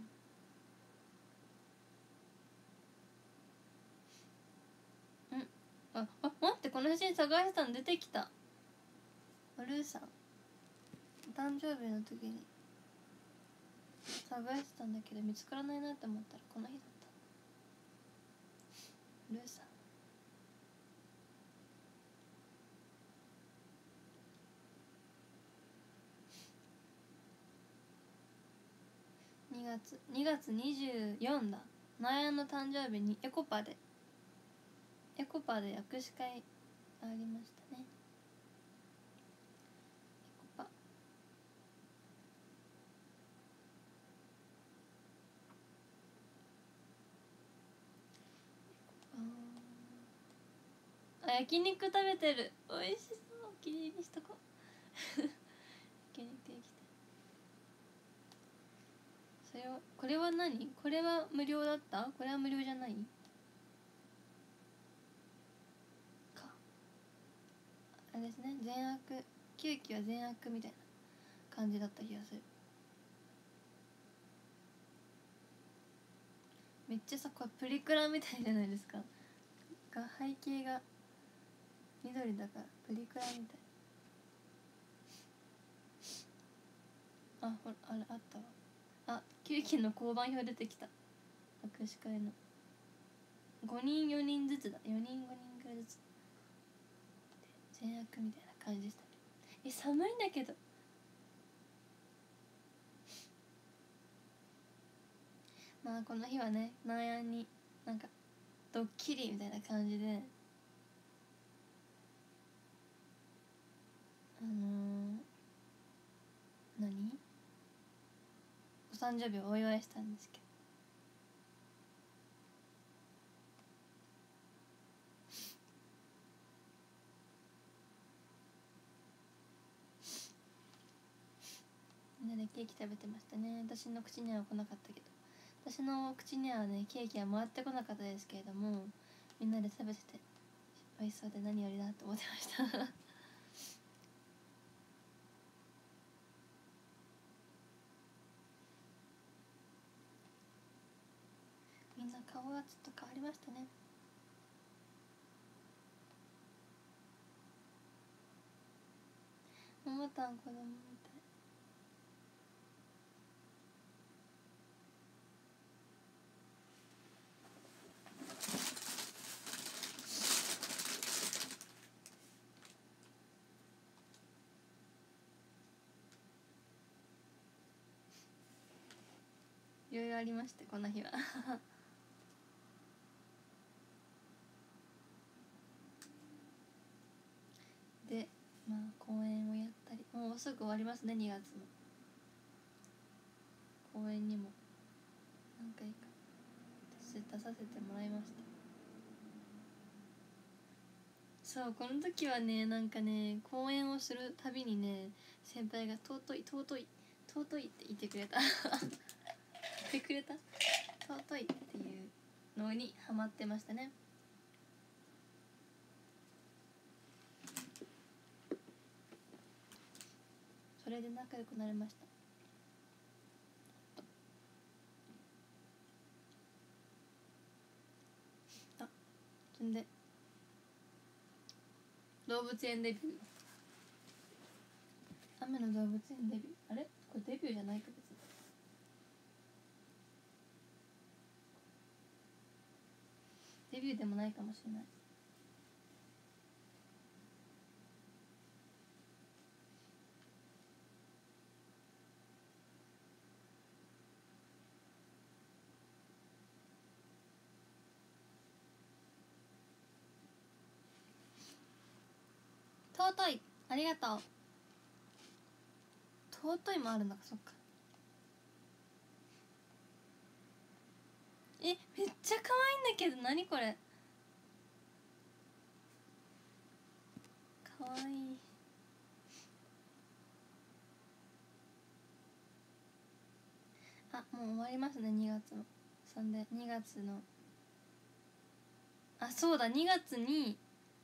あ、待って、この写真探してたの出てきた。ルーさんお誕生日の時に探してたんだけど見つからないなって思ったらこの日だった。ルーさん2月24だ。ナヤンの誕生日にエコパで握手会ありましたね。エコパ、あ、焼肉食べてる。美味しそう。お気に入りにしとこう焼肉行きたい。それは、これは何、これは無料だった、これは無料じゃないか。あれですね、善悪、9期は善悪みたいな感じだった気がする。めっちゃさ、これプリクラみたいじゃないですか。が背景が緑だからプリクラみたい。 あ、ほらあれあったわ。あ、9期の交番表出てきた。握手会の5人4人ずつだ。4人5人くらいずつ善悪みたいな感じでしたね。寒いんだけど。まあこの日はね、なんやになんかドッキリみたいな感じで何お誕生日をお祝いしたんですけど、みんなでケーキ食べてましたね。私の口には来なかったけど、私の口にはねケーキは回ってこなかったですけれども、みんなで食べてて美味しそうで何よりだと思ってましたみんな顔がちょっと変わりましたね。ももたん子供みたい。いろいろありましてこの日はで、まあ公演をやったり、もうすぐ終わりますね。2月の公演にも何回か出させてもらいました。そう、この時はね、なんかね、公演をするたびにね、先輩が尊い尊い尊いって言ってくれた言ってくれた尊いっていうのにハマってましたね。それで仲良くなれました。あ、そんで動物園デビュー、雨の動物園デビュー、あれこれデビューじゃないか別に。デビューでもないかもしれない。尊い、ありがとう。尊いもあるのか、そっか。めっちゃ可愛いんだけど、何これ。可愛い。あ、もう終わりますね、2月の。そんで2月の、あ、そうだ、2月に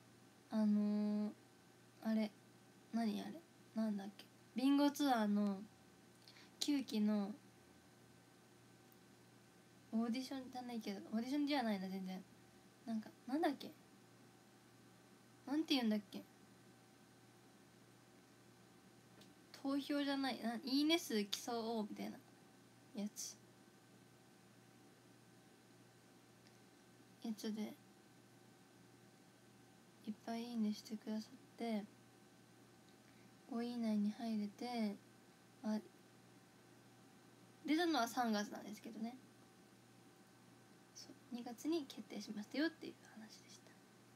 あれ、何あれ、なんだっけ、ビンゴツアーの9期のオーディションじゃないけど、オーディションじゃないな全然。なんかなんだっけ、なんて言うんだっけ、投票じゃない、いいね数競おうみたいなやつでいっぱいいいねしてくださって5位以内に入れて、あ、出たのは3月なんですけどね。そう2月に決定しましたよっていう話でした。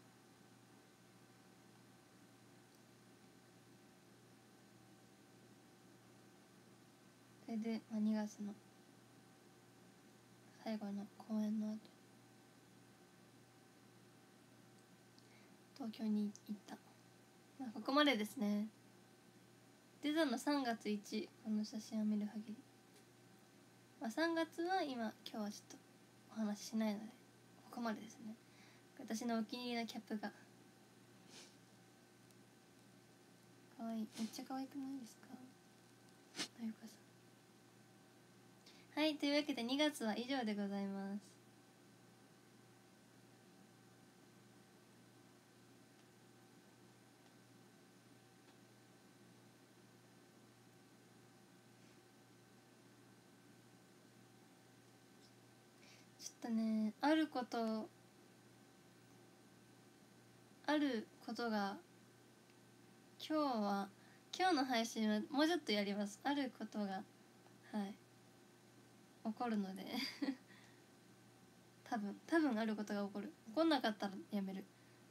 それで、2月の最後の公演の後東京に行った、ここまでですね。出たの3月1、この写真を見る限り、3月は今日はちょっとお話ししないのでここまでですね。私のお気に入りのキャップがかわいい、めっちゃ可愛くないですか、あゆかさん。はい、というわけで2月は以上でございます。 ちょっとねあることが今日の配信はもうちょっとやります。あることがはい起こるので多分あることが起こんなかったらやめる。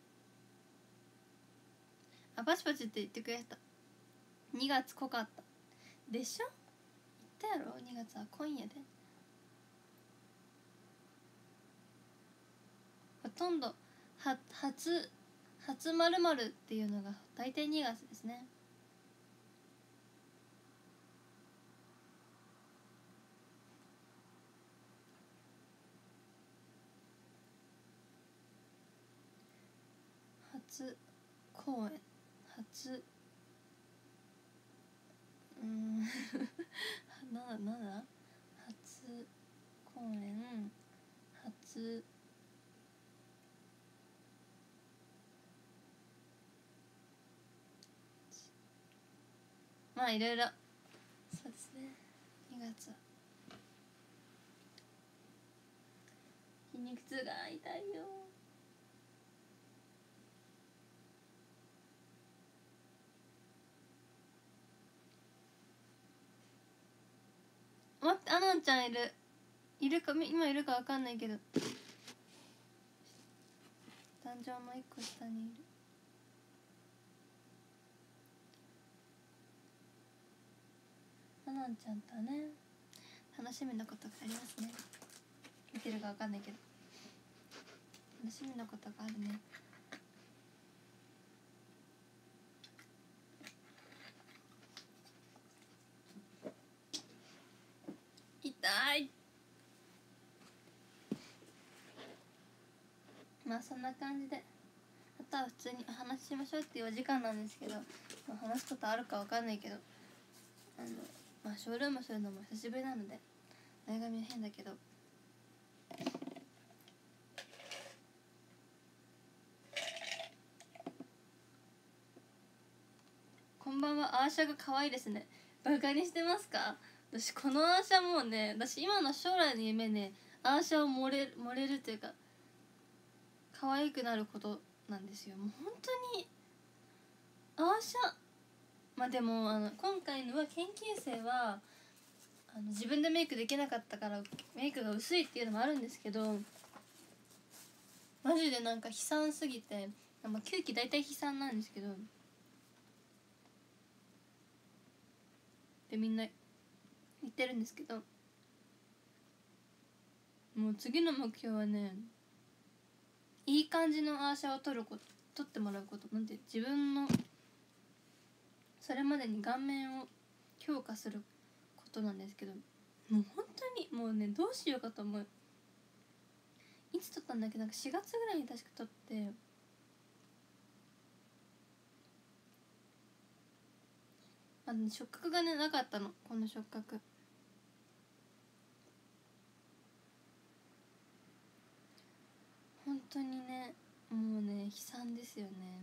あ、パチパチって言ってくれた。2月濃かったでしょ。言ったやろ、2月は今夜で。ほとんど初〇〇っていうのが大体2月ですね。初公演初なんだ初公演初まあいろいろそうですね。2月は筋肉痛が痛いよ。待って、あのんちゃんいるか今いるかわかんないけど壇上の1個下にいる。あのんちゃんとはね楽しみなことがありますね。見てるかわかんないけど楽しみなことがあるね。痛い。まあそんな感じであとは普通に話しましょうっていうお時間なんですけど、まあ、話すことあるかわかんないけどまあショールームするのも久しぶりなので前髪は変だけどこんばんは。アーシャが可愛いですね。バカにしてますか。私このアーシャもうね、私今の将来の夢ね、アーシャを盛れるというか可愛くなることなんですよ。もう本当にアーシャまあでも今回のは研究生は自分でメイクできなかったからメイクが薄いっていうのもあるんですけど、マジでなんか悲惨すぎて、まあ、9期大体悲惨なんですけどでみんな言ってるんですけど、もう次の目標はね、いい感じのアーシャを取ってもらうこと。なんて自分のそれまでに顔面を強化することなんですけど、もう本当にもうねどうしようかと思う。いつ撮ったんだっけ、なんか4月ぐらいに確か撮って、触覚がねなかったの、この触覚。本当にねもうね悲惨ですよね。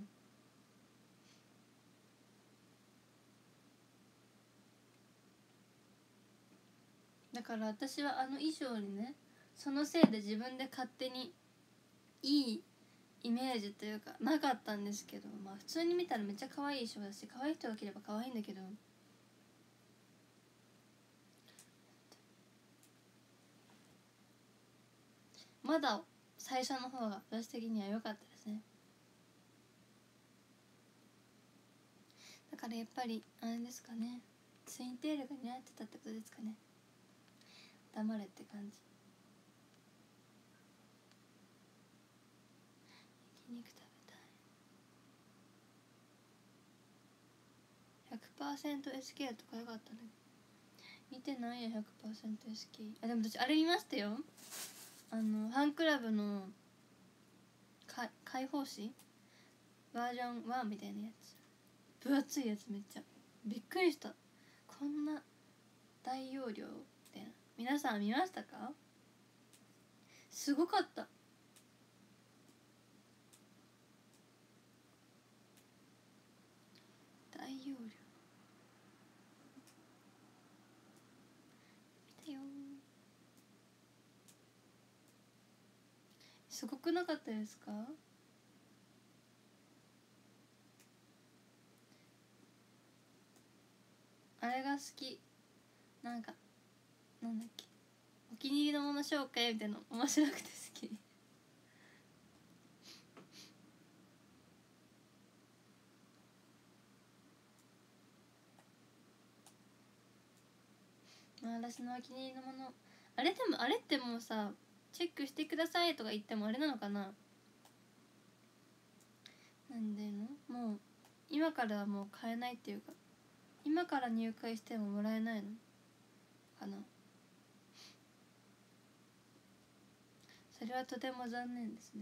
だから私は衣装にねそのせいで自分で勝手にいいイメージというかなかったんですけど、まあ普通に見たらめっちゃ可愛い衣装だし可愛い人が着れば可愛いんだけど、まだ最初の方が私的には良かったですね。だからやっぱりあれですかね、ツインテールが似合ってたってことですかね。黙れって感じ。焼肉食べたい。 100%SK とかよかったね。見てないや 100%SK。 でも私あれ見ましたよ、ファンクラブの開放誌バージョン1みたいなやつ、分厚いやつ、めっちゃびっくりした。こんな大容量って皆さん見ましたか。すごかった。大容量見たよ。 すごくなかったですか？あれが好き。なんかなんだっけ、お気に入りのもの紹介みたいなの面白くて好き。私のお気に入りのもの、あれでもあれってもうさ、チェックしてくださいとか言ってもあれなのかな、なんでのもう今からはもう買えないっていうか、今から入会してももらえないのかな。それはとても残念ですね。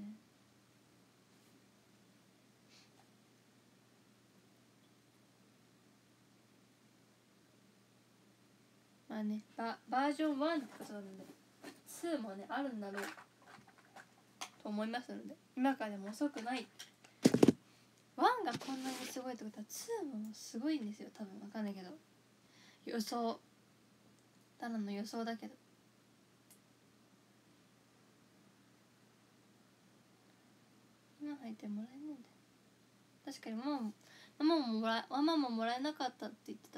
まあね、バージョン1ってことなので2もねあるんだろうと思いますので、今からでも遅くない。1がこんなにすごいってことは2もすごいんですよ、多分。わかんないけど、予想、ただの予想だけど。今入ってもらえないんだよ。確かにママももらえなかったって言ってた。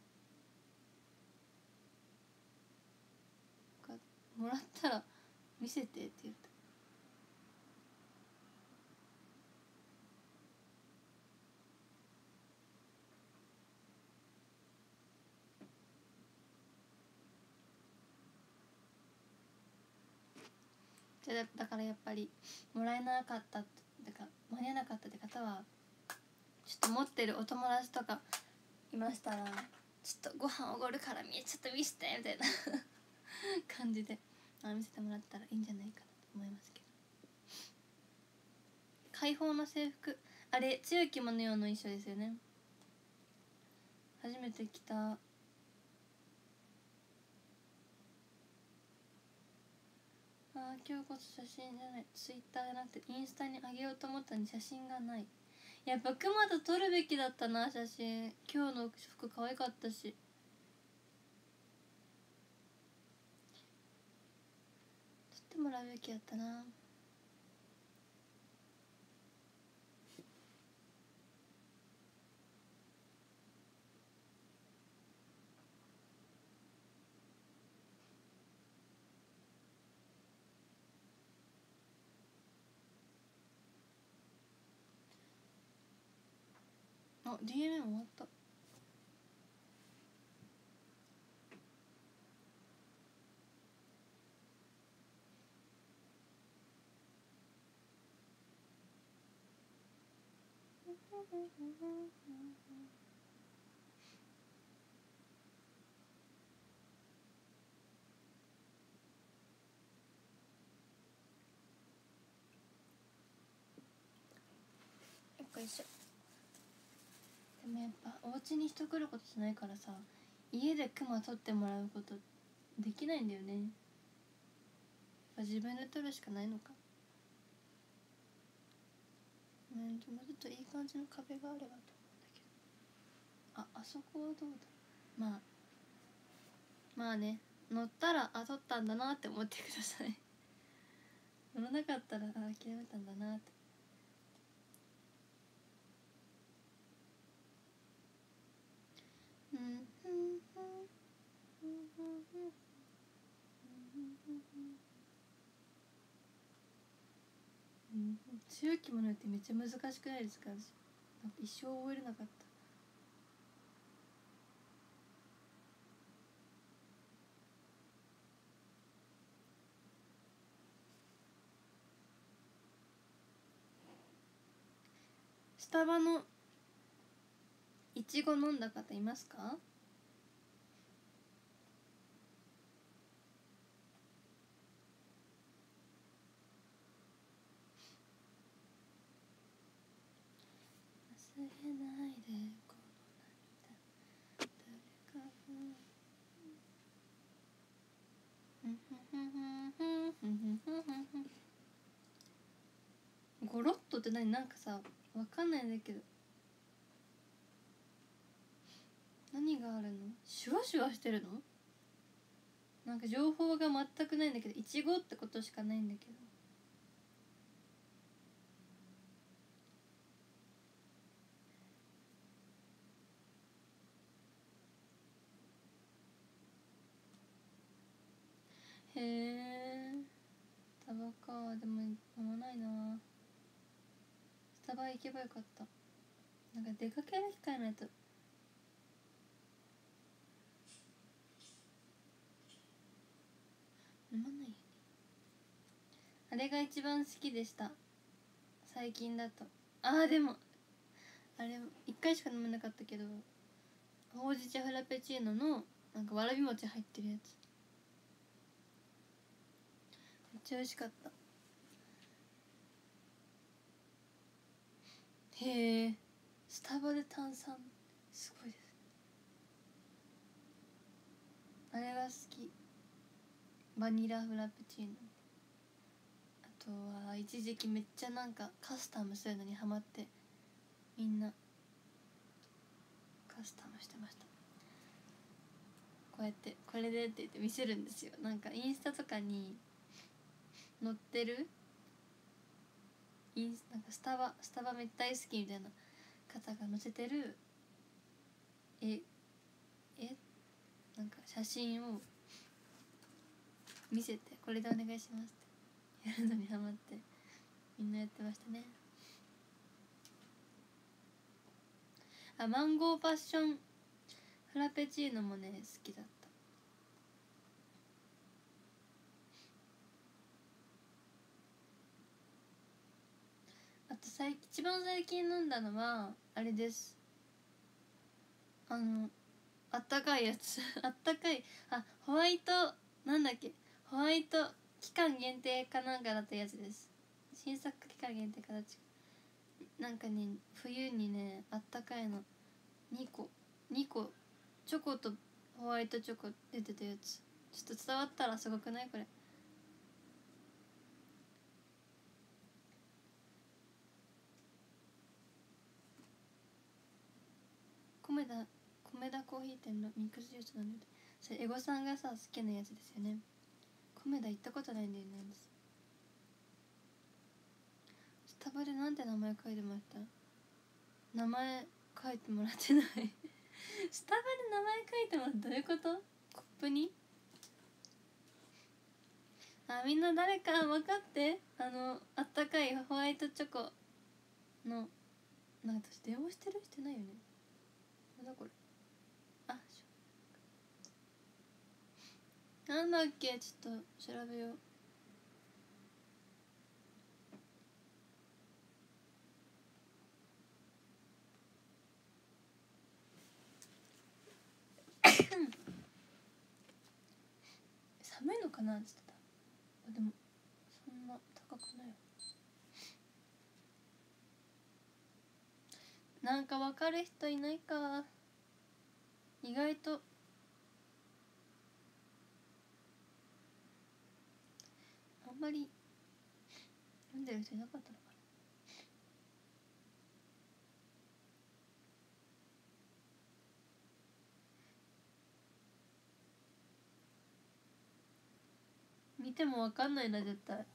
もらったら見せてって言った。じゃだからやっぱりもらえなかったってか間に合わなかったって方は、ちょっと持ってるお友達とかいましたら、ちょっとご飯おごるからちょっと見せてみたいな感じで見せてもらったらいいんじゃないかなと思いますけど。解放の制服、あれ強き者用の衣装ですよね。初めて着た。今日こそ写真じゃない、ツイッターじゃなくてインスタにあげようと思ったのに写真がない。やっぱクマと撮るべきだったな、写真。今日の服可愛かったし。撮ってもらうべきやったな。DMM 終わった。よいしょ。でもやっぱお家に人来ることじゃないからさ、家でクマ撮ってもらうことできないんだよね。やっぱ自分で撮るしかないのか。でもちょっといい感じの壁があればと思うんだけど、あそこはどうだ。まあね、乗ったら撮ったんだなって思ってください乗らなかったら諦めたんだなって。強い着物ってめっちゃ難しくないですか？なんか一生覚えれなかった。スタバのいちご飲んだ方いますか？忘れないでこの涙誰かゴロッとって何？なんかさ、わかんないんだけど何があるの？シュワシュワしてるの？なんか情報が全くないんだけど、いちごってことしかないんだけど。 へえ、スタバか。でも飲まないな。スタバ行けばよかった。なんか出かける機会ないと飲まないよね。あれが一番好きでした、最近だと。でもあれ1回しか飲めなかったけど、ほうじ茶フラペチーノのなんかわらび餅入ってるやつ、めっちゃ美味しかった。へえ、スタバで炭酸すごいです。あれが好き、バニラフラペチーノ。あとは一時期めっちゃなんかカスタムするのにハマって、みんなカスタムしてました。こうやってこれでって言って見せるんですよ。なんかインスタとかに載ってる、なんかスタバめっちゃ大好きみたいな方が載せてるなんか写真を見せて、これでお願いしますってやるのにハマって、みんなやってましたね。マンゴーパッションフラペチーノもね好きだった。あと一番最近飲んだのはあれです、あったかいやつあったかい、ホワイト、なんだっけ、ホワイト期間限定かなんかだったやつです。新作期間限定かなんかね、冬にねあったかいの2個チョコとホワイトチョコ出てたやつ。ちょっと伝わったらすごくないこれ。米田コーヒー店のミックスジュースなんで、それエゴさんがさ好きなやつですよね。米田行ったことないんだよね。スタバでなんて名前書いてました？名前書いてもらってないスタバで名前書いてます。どういうこと？コップに？みんな誰か分かって。あったかいホワイトチョコの、なんか私電話してるしてないよね。なんだこれ。なんだっけ、ちょっと調べよう。寒いのかなって言ってた。でもそんな高くないよ。なんか分かる人いないか。意外とあんまり読んでる人いなかったのかな。見ても分かんないな絶対。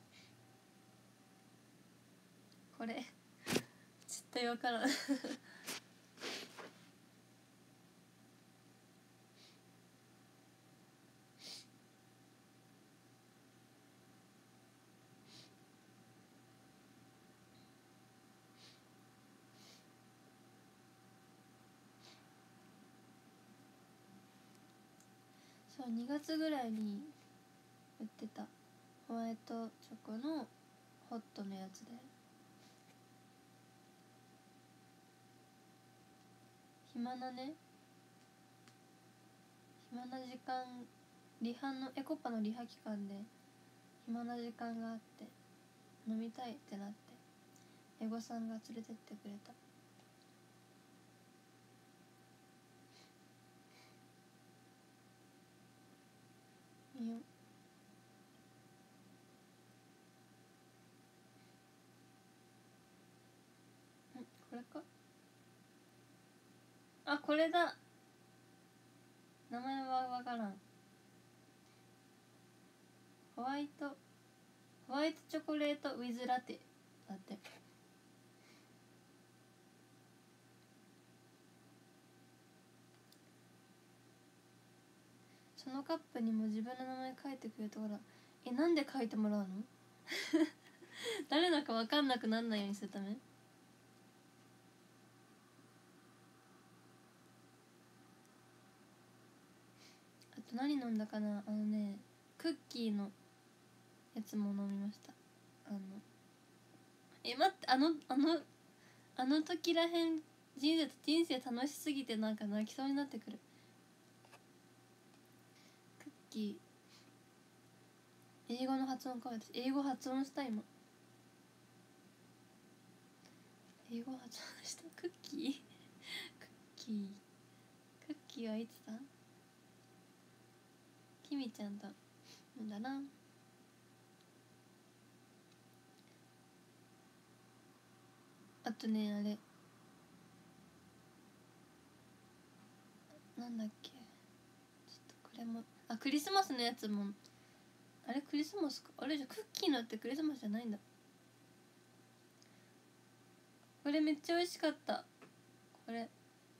これ絶対分からんそう、2月ぐらいに売ってたホワイトチョコのホットのやつで、暇な時間、エコパのリハ期間で暇な時間があって飲みたいってなってエゴさんが連れてってくれた。見よう。これか。これだ。名前はわからん。ホワイトチョコレートウィズラテだって。 そのカップにも自分の名前書いてくれたから、なんで書いてもらうの誰だか分かんなくなんないようにするため。あと何飲んだかな、クッキーのやつも飲みました。待って、あの時らへん人生楽しすぎてなんか泣きそうになってくる。クッキー、英語の発音か。私英語発音した今。英語発音した。クッキークッキーはいつだ。きみちゃんと飲んだな。あとね、あれなんだっけ、ちょっとこれもクリスマスのやつも、あれクリスマスか、あれじゃクッキーのってクリスマスじゃないんだ。これめっちゃ美味しかった。これ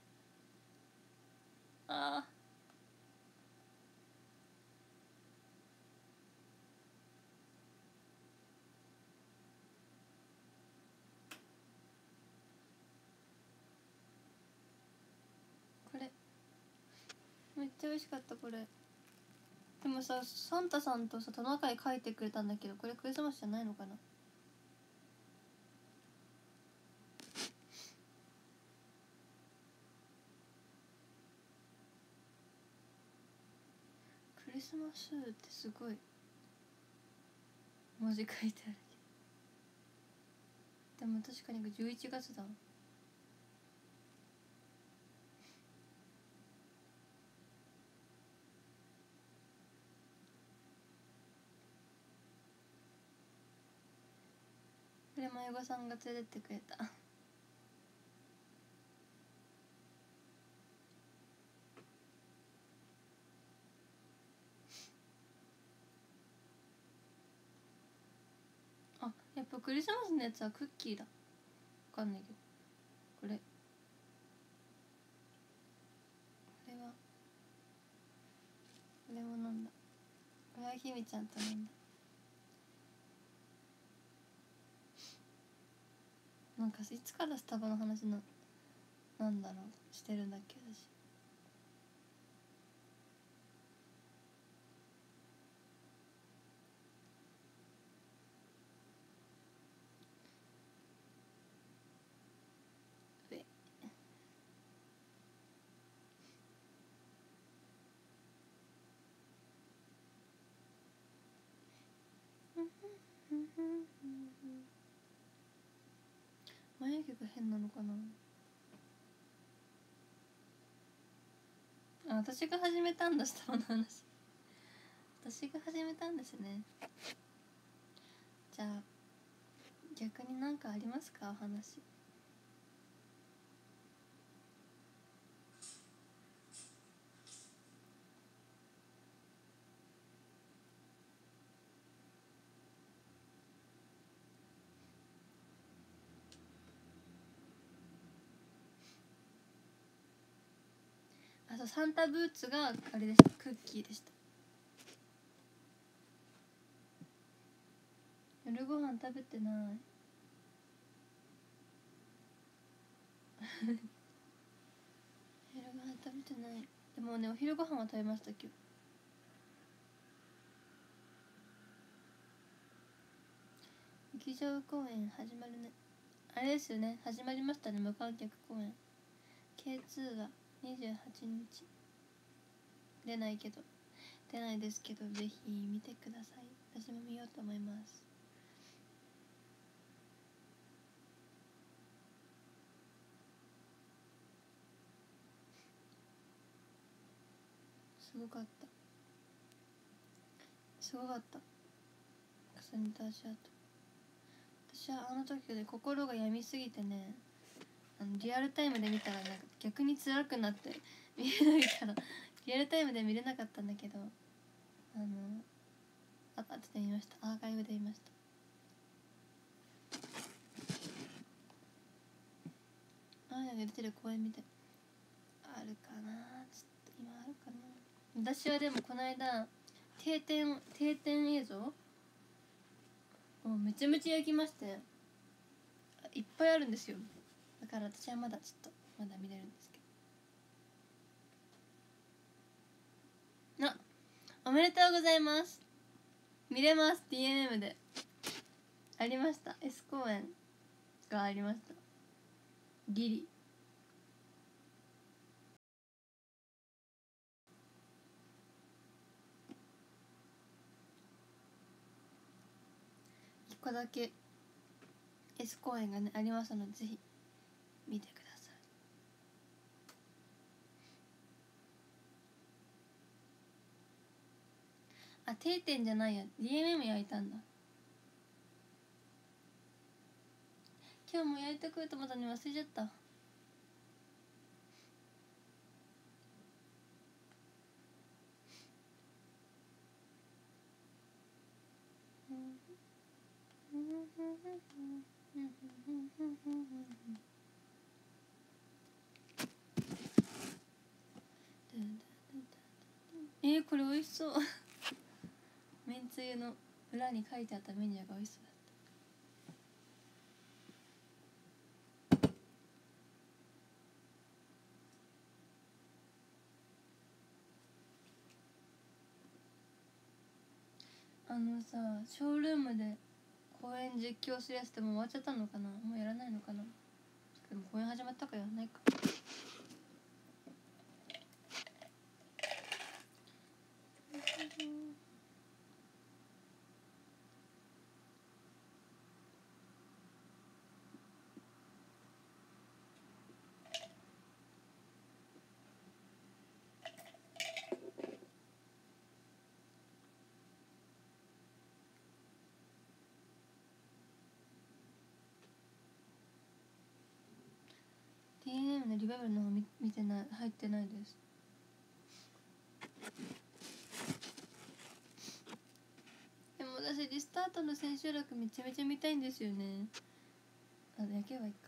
これめっちゃ美味しかった。これでもさ、サンタさんとさトナカイ描いてくれたんだけど、これクリスマスじゃないのかな。クリスマスってすごい文字書いてあるけど、でも確かに11月だ。これも英語さんが連れてってくれた。やっぱクリスマスのやつはクッキーだ。分かんないけど、これも飲んだ。これはひみちゃんと飲んだ。なんかいつからスタバの話なんだろうしてるんだっけ私。眉毛が変なのかな。私が始めたんだ、スタバの話。私が始めたんですね。じゃあ逆に何かありますか、お話。そう、サンタブーツがあれでした。クッキーでした。夜ご飯食べてない。夜ご飯食べてない。でもね、お昼ご飯は食べました今日。劇場公演始まるね。あれですよね、始まりましたね、無観客公演。 K2 は28日。出ないですけど、ぜひ見てください。私も見ようと思います。すごかった。クソニタ足跡。私はあの時で心が病みすぎてね、リアルタイムで見たらなんか逆に辛くなって見れないからリアルタイムで見れなかったんだけど、後で見ました。アーカイブで見ました。あやが出てる公演見てあるかな。ちょっと今あるかな。 私はでもこの間定点映像をめちゃめちゃ焼きまして、いっぱいあるんですよ。だから私はまだちょっとまだ見れるんですけど。おめでとうございます。見れます。 DMM でありました。 S 公演がありました。ギリ1個だけ S 公演がねありますので、ぜひ見てください。あ、定点じゃないや、 DMM 焼いたんだ。今日も焼いてくると思ったのに忘れちゃった。これ美味しそうめんつゆの裏に書いてあったメニューが美味しそうだった。さ、ショールームで公演実況するやつってもう終わっちゃったのかな。もうやらないのかな。でも公演始まったからやらないか。DNM のリバイバルの方見てない、入ってないです。でも私リスタートの千秋楽めちゃめちゃ見たいんですよね。焼けばいいか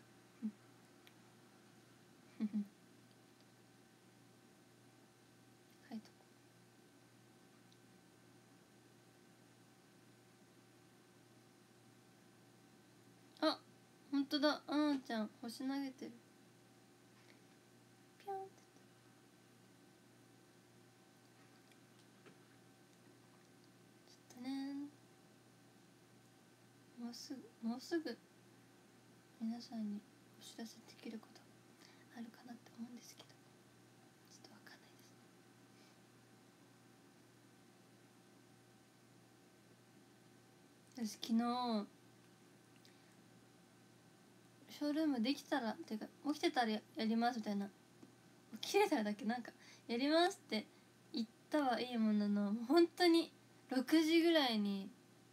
書いとこう。あ、ほんとだ、あんちゃん星投げてる。ピョンってちょっとね、もうすぐ皆さんにお知らせできることあるかなって思うんですけど、ちょっとわかんないですね。私昨日ショールームできたらっていうか起きてたらやりますみたいな、起きれたらだっけ、なんかやりますって言ったはいいものの、もう本当に6時ぐらいに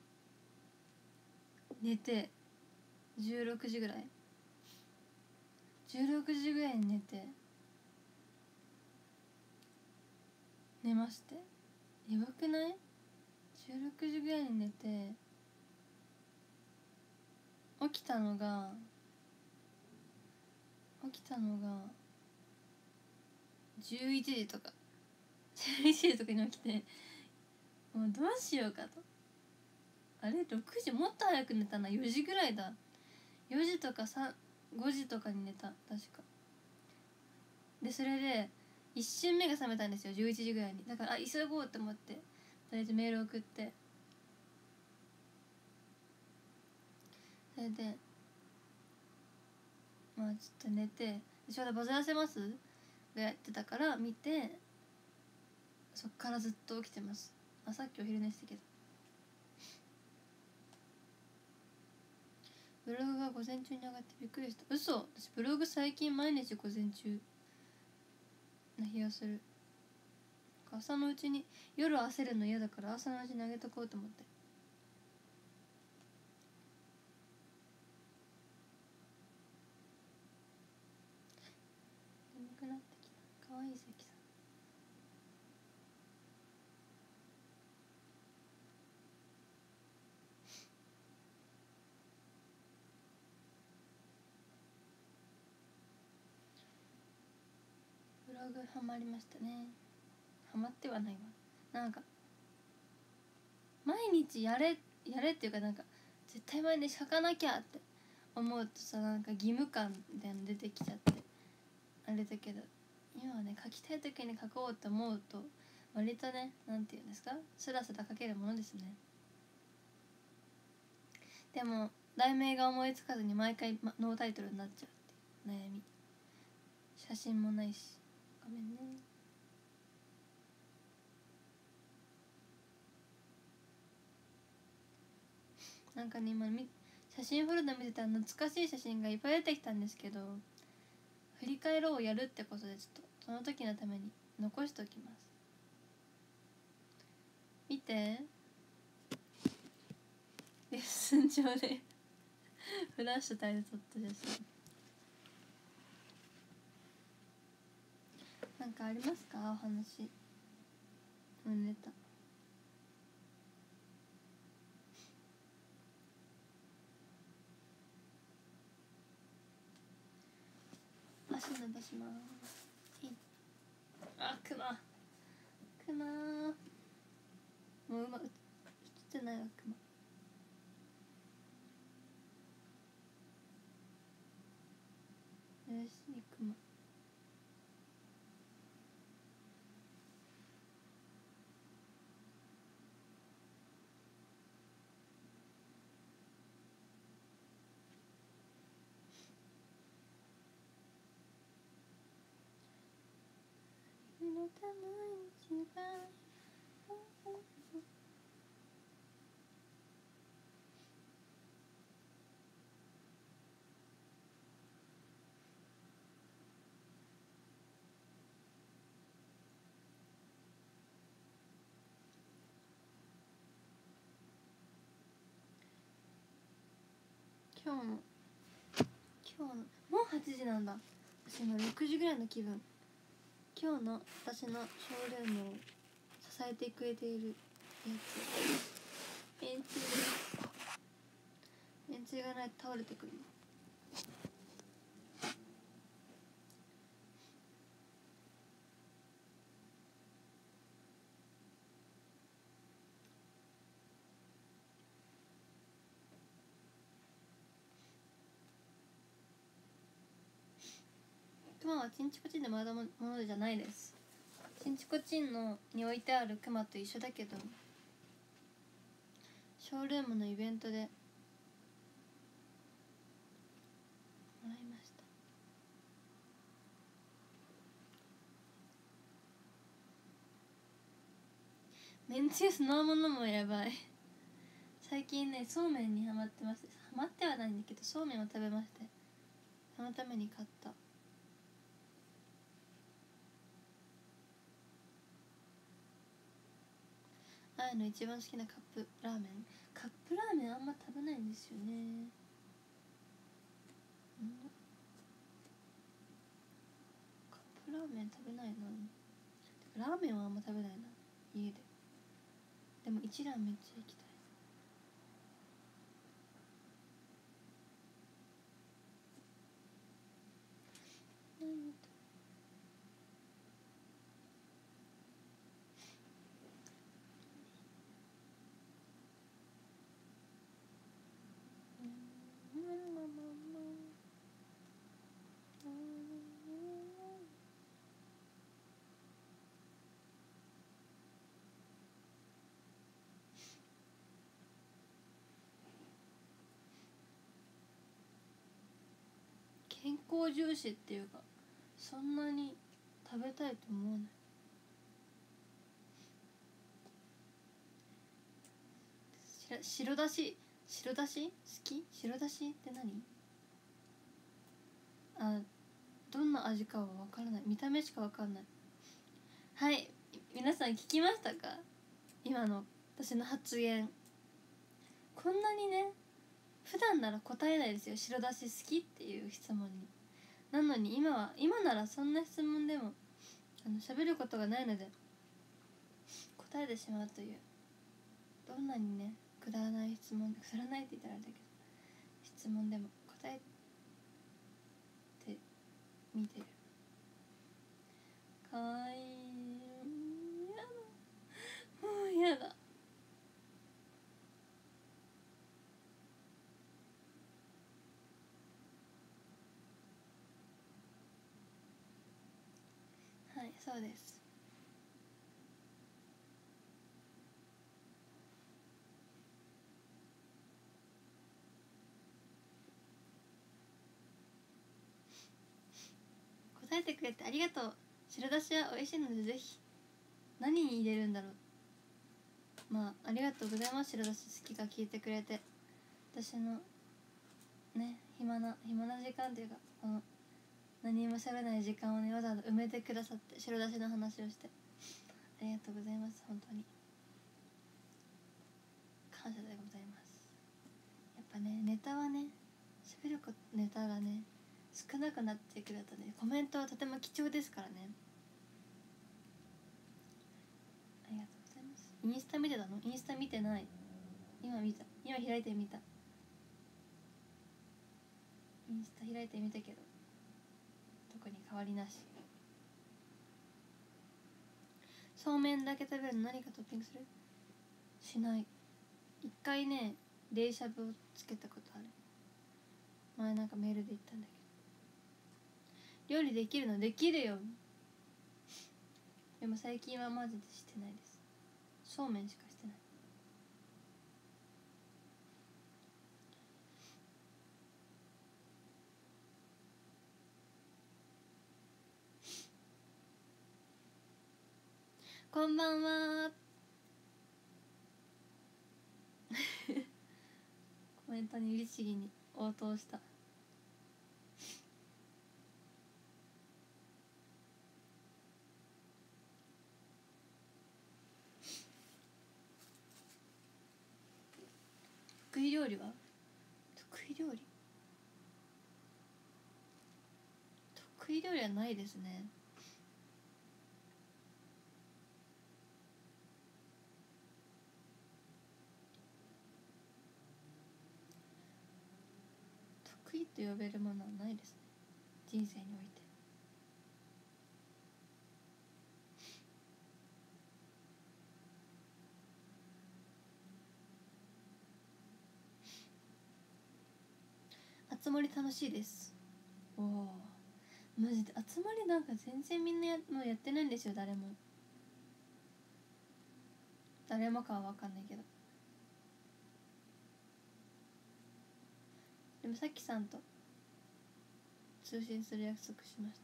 寝て、16時ぐらい16時ぐらいに寝て寝まして。やばくない？ 16 時ぐらいに寝て起きたのが11時とか11時とかに起きて、もうどうしようかと。あれ6時、もっと早く寝たな、4時ぐらいだ。4時とか5時とかに寝た確かで。それで一瞬目が覚めたんですよ、11時ぐらいに。だから急ごうって思ってとりあえずメール送って、それでまあちょっと寝て、ちょうどバズらせますがやってたから見て、そっからずっと起きてます。さっきお昼寝したけど。ブログが午前中に上がってびっくりした。嘘、私ブログ最近毎日午前中な気がする。朝のうちに、夜焦るの嫌だから朝のうちに上げとこうと思って。眠くなってきた。かわいい関さん。ブログハマりましたね。 ハマってはないわ。なんか毎日やれっていうか、なんか絶対毎日書かなきゃって思うとさ、なんか義務感みたいなの出てきちゃってあれだけど、今はね書きたい時に書こうと思うと割とね、なんていうんですか、スラスラ書けるものですね。でも題名が思いつかずに毎回、ノータイトルになっちゃうっていう悩み。写真もないしごめんね。なんかね、今写真フォルダ見てたら懐かしい写真がいっぱい出てきたんですけど、振り返ろうをやるってことでちょっとその時のために残しておきます。見て、レッスン上でフラッシュ焚いて撮った写真。なんかありますか、お話。ネタ。足伸ばします。あ、クマもう映ってないわ、クマ。よし、クマ。今日のもう8時なんだ。私今6時ぐらいの気分。今日の私のショールームを支えてくれているやつ、めんつゆです。めんつゆがないと倒れてくる。クマはチンチコチンでもらったものじゃないです。チンチコチンのに置いてあるクマと一緒だけど、ショールームのイベントでもらいました。めんつゆそのものもやばい。最近ね、そうめんにハマってます。ハマってはないんだけど、そうめんを食べまして、そのために買った。あやの一番好きなカップラーメンあんま食べないんですよね。カップラーメン食べないな。ラーメンはあんま食べないな、家で。でも一蘭めっちゃ行きたい。健康重視っていうか、そんなに食べたいと思わない。白だし好き？白だしって何？どんな味かは分からない。見た目しか分かんない。はい、皆さん聞きましたか？今の私の発言。こんなにね、普段なら答えないですよ、白だし好きっていう質問に。なのに今ならそんな質問でも喋ることがないので答えてしまうという、どんなにねくだらない質問、くだらないって言ったらあれだけど、質問でも答えてみてる。かわいい。 そうです。答えてくれてありがとう。白だしは美味しいのでぜひ。何に入れるんだろう。まあありがとうございます。白だし好きが聞いてくれて、私のね暇な時間というか、この何も喋らない時間をねわざわざ埋めてくださって、白だしの話をしてありがとうございます。本当に感謝でございます。やっぱねネタはね、喋るネタがね少なくなってくるとね、コメントはとても貴重ですからね。ありがとうございます。インスタ見てたの？インスタ見てない。今見た。今開いてみた。インスタ開いてみたけど特に変わりなし。そうめんだけ食べるの？何かトッピングする？しない。一回ね冷しゃぶをつけたことある。前なんかメールで言ったんだけど。料理できるの？できるよ。でも最近はマジでしてないです。そうめんしかしてない。こんばんは。コメントに律儀に応答した。得意料理は？得意料理はないですね。得意と呼べるものはないですね、人生において。集まり楽しいです。おお、マジで集まりなんか全然みんなもうやってないんですよ。誰もかは分かんないけど。でもさっきさんと通信する約束しました。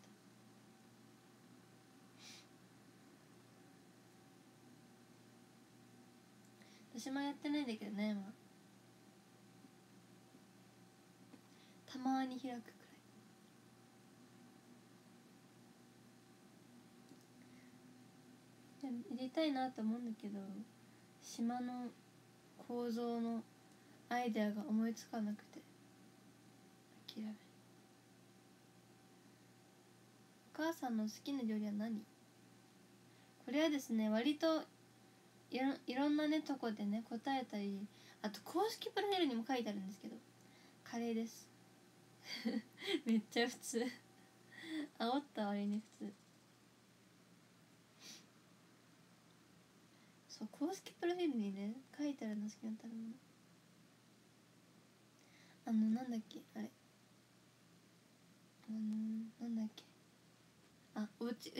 私もやってないんだけどね、まあ、たまに開くくらい。入れたいなと思うんだけど、島の構造のアイデアが思いつかなくて諦め。お母さんの好きな料理は何？これはですね、割といろんなねとこでね答えたり、あと公式プロフィールにも書いてあるんですけど、カレーですめっちゃ普通煽った割に普通。そう、公式プロフィールにね書いてあるの。好きな食べ物、なんだっけあれ、なんだっけ、あ、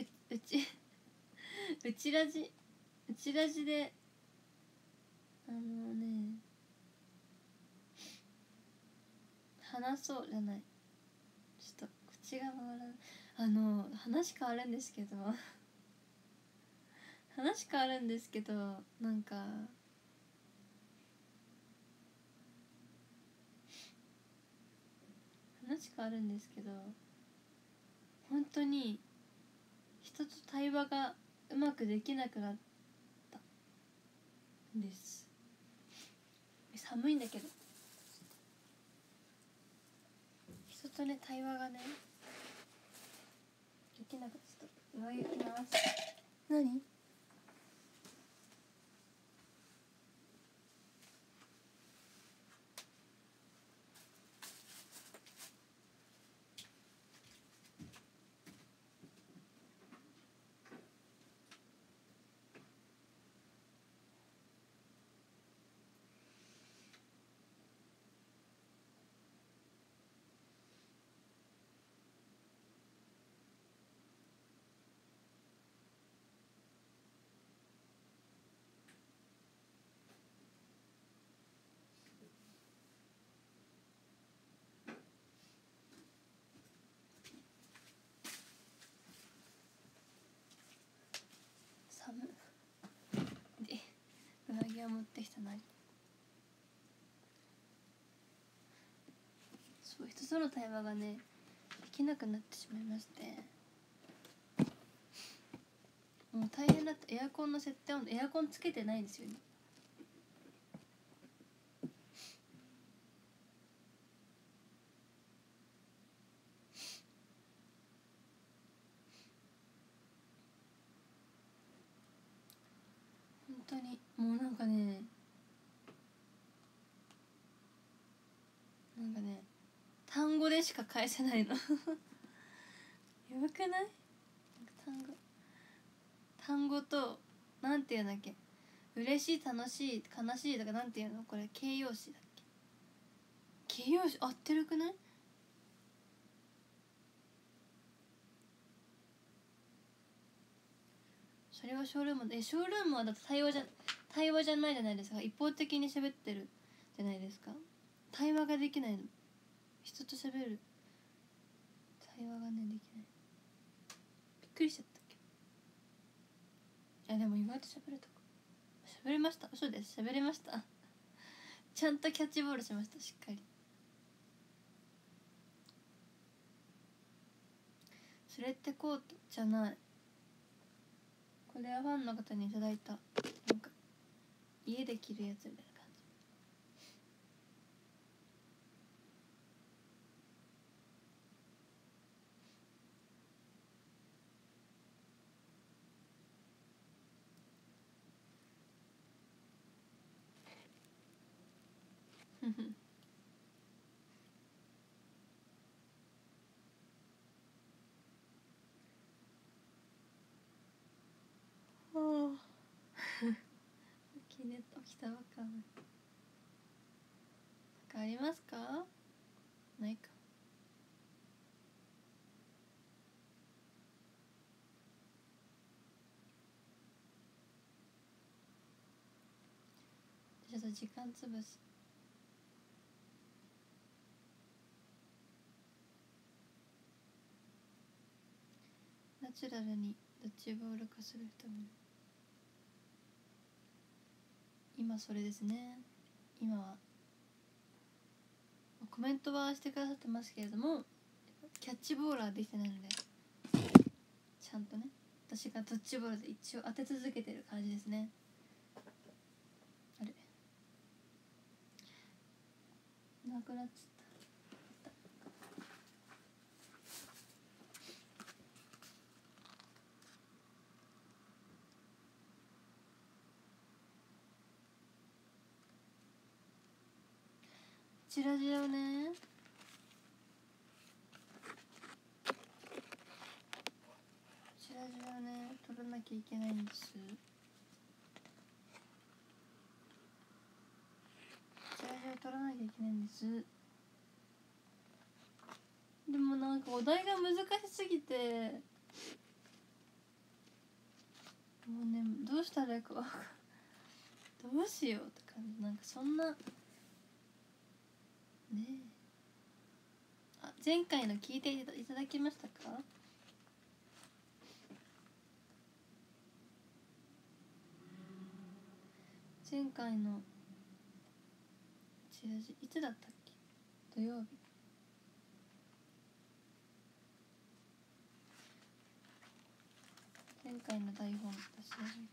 うちラジで話そうじゃない、ちょっと口が回らない。話変わるんですけどなんか本当に人と対話がうまくできなくなったんです。寒いんだけど、人とね対話がねできなくて、ちょっと上着着ます。何？ を持ってきたな。そう、人との対話がねできなくなってしまいまして、もう大変だった。エアコンの設定温度、エアコンつけてないんですよ今。本当にもうなんかね単語でしか返せないのやばくない？なんか単語となんていうんだっけ、嬉しい楽しい悲しいとかなんていうの、これ形容詞だっけ、形容詞合ってるくない？それはショールームショールームはだって対話じゃないじゃないですか。一方的に喋ってるじゃないですか。対話ができないの。人と喋る対話がねできない。びっくりしちゃったっけ。いやでも意外と喋れたか。喋れました。嘘です。喋れましたちゃんとキャッチボールしました。しっかり。それってコートじゃない。これはファンの方にいただいた、なんか家で着るやつみたいな感じああ起きたばっか。なんかありますか？ないか。ちょっと時間つぶし。ナチュラルにドッジボール化する人もいる。今それですね。今はコメントはしてくださってますけれども、キャッチボールはできてないので、ちゃんとね私がドッジボールで一応当て続けてる感じですね。あれなくなっちゃった。チラジをね撮らなきゃいけないんです。チラジを撮らなきゃいけないんです。でもなんかお題が難しすぎてもうねどうしたらいいか分かんない。どうしようとか、なんかそんなねえ。あ、前回の聞いていただきましたか？前回のチラシいつだったっけ？土曜日。前回の台本私が見た。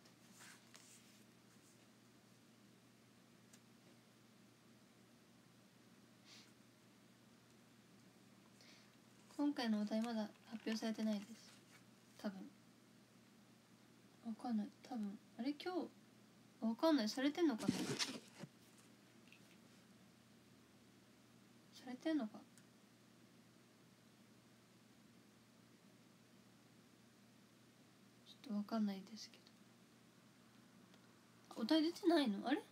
今回のお題まだ発表されてないです。多分わかんない。多分あれ今日わかんない。されてんのかな。されてんのか。ちょっとわかんないですけど。お題出てないの？あれ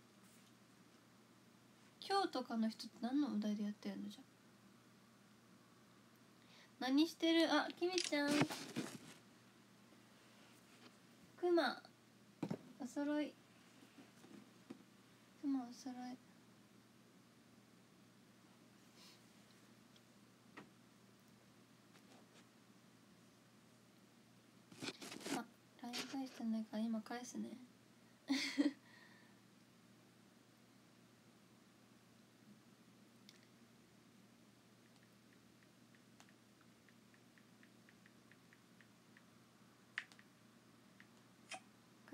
今日とかの人って何のお題でやってるの？じゃあ何してる？あ、きみちゃんくまおそろい。くまおそろい。あ、LINE 返してないから今返すね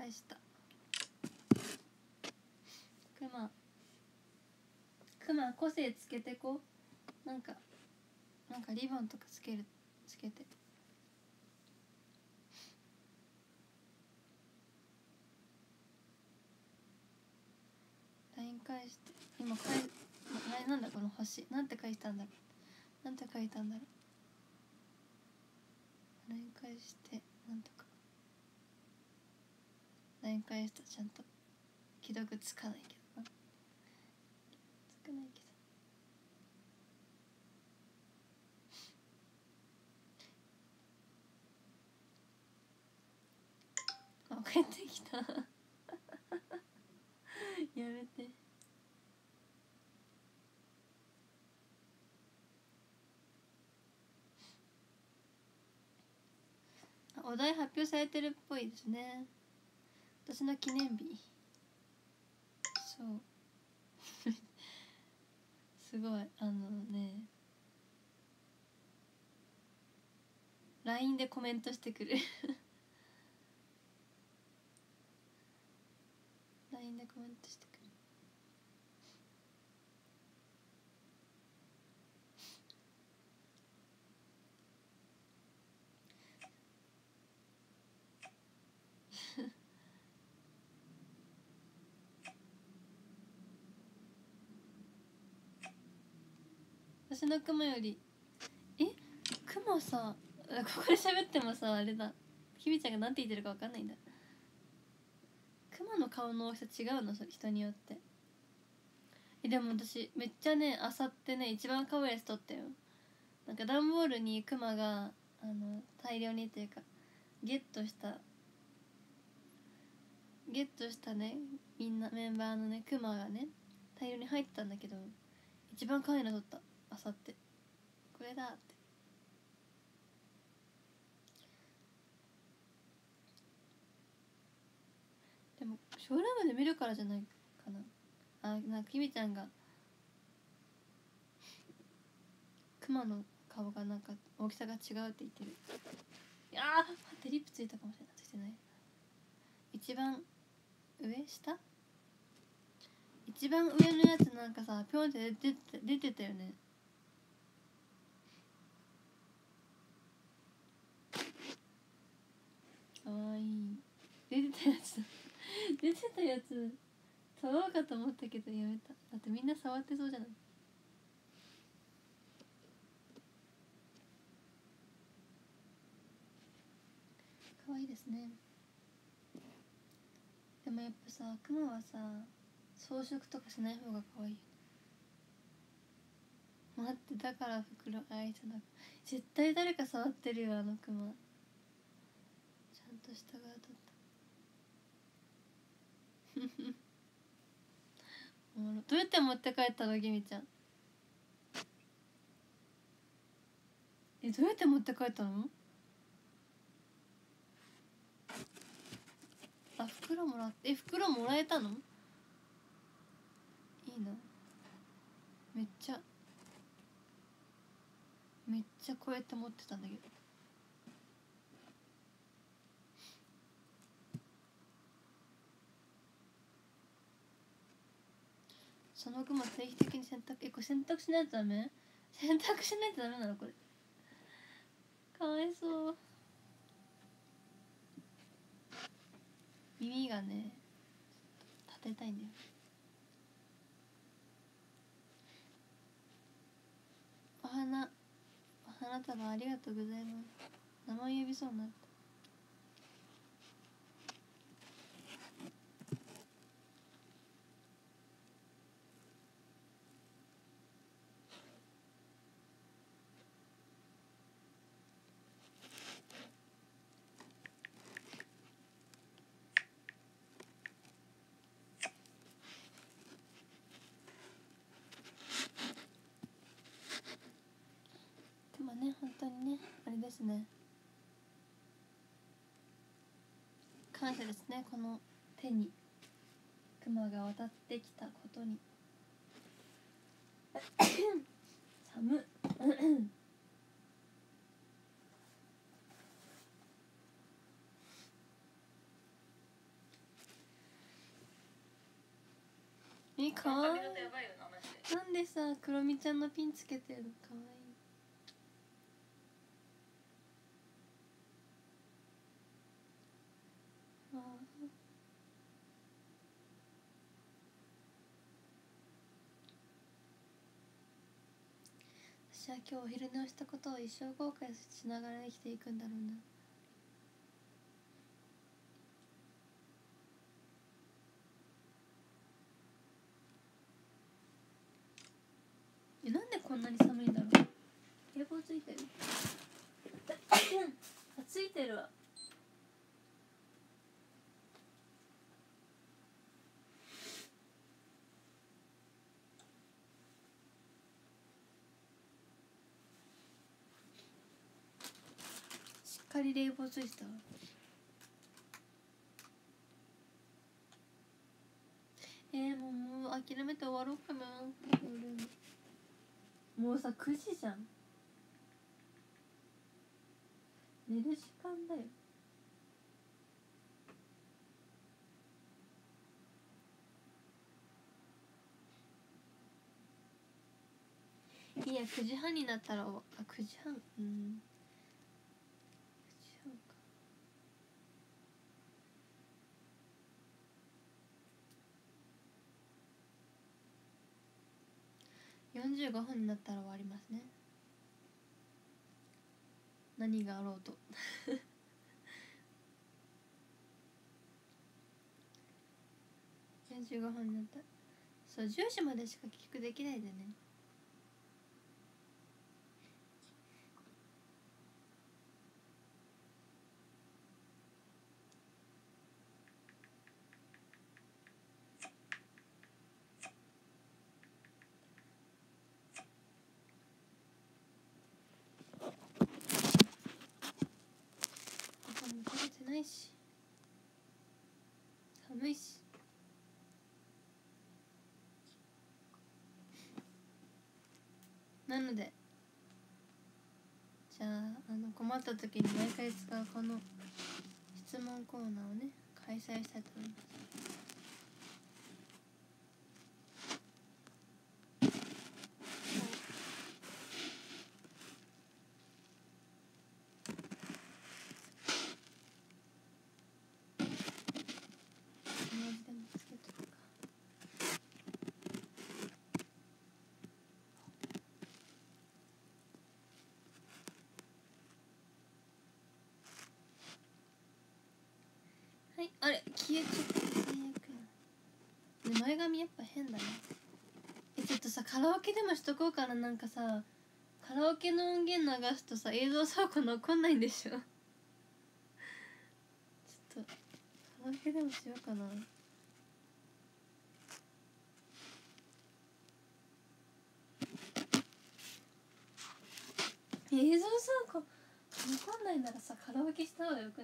返した。クマ個性つけてこ。なんかリボンとかつけて。LINE 返して。今なんだこの星、なんて書いたんだろう。LINE 返してなんとか。LINE 返した。ちゃんと既読つかないけどな。つかないけど。あ、帰ってきたやめて。お題発表されてるっぽいですね。私の記念日。そうすごいね、 LINE でコメントしてくるLINE でコメントしてくる。私のクマよりクマさ、ここで喋ってもさあれだ、ひびちゃんがなんて言ってるか分かんないんだ。クマの顔の大きさ違うの、それ人によって。でも私めっちゃね、あさってね、一番可愛いやつ撮ったよ。なんか段ボールにクマが大量にっていうかゲットしたね、みんなメンバーのねクマがね大量に入ってたんだけど、一番可愛いの撮った。あさってこれだって。でもショールームで見るからじゃないかな。なんかひみちゃんがクマの顔がなんか大きさが違うって言ってる。いやー待って、リップついたかもしれない。ついてない。一番一番上のやつなんかさ、ピョンって出てたよね。かわいい。出てたやつ触ろうかと思ったけどやめた。だってみんな触ってそうじゃない。かわいいですね。でもやっぱさ、クマはさ装飾とかしない方がかわいいよね。待って、だから袋開いてなく、絶対誰か触ってるよ、あのクマ。ちゃんと下側取ったどうやって持って帰ったの、ギミちゃん。どうやって持って帰ったの。あ、袋もらって、袋もらえたの。いいな。めっちゃこうやって持ってたんだけど。そのクマ定期的に洗濯、これ洗濯しないとダメ？洗濯しないとダメなのこれ。かわいそう。耳がね立てたいんだよ。お花束ありがとうございます。名前呼びそうになった。でもね、本当にね、あれですね、感謝ですね、この手にクマが渡ってきたことに。寒っかわいい。なんでさクロミちゃんのピンつけてるのかわいい。私は今日お昼寝をしたことを一生後悔しながら生きていくんだろうな。なんでこんなに寒いんだろう。冷房ついてるついてるわ。しっかり冷房ついてたわ。もう諦めて終わろうかな。もうさ9時じゃん。寝る時間だよ。いや9時半になったら9時半9時半か。45分になったら終わりますね。何があろうと45分になったらそう10時までしか帰宅できないでね。ご飯も食べてないし寒いし。なのでじゃあ困った時に毎回使うこの質問コーナーをね開催したいと思います。はい、あれ消えちゃった最悪や。前髪やっぱ変だね。ちょっとさカラオケでもしとこうかな。なんかさカラオケの音源流すとさ映像倉庫残んないんでしょちょっとカラオケでもしようかな。映像倉庫残んないならさカラオケした方がよくない？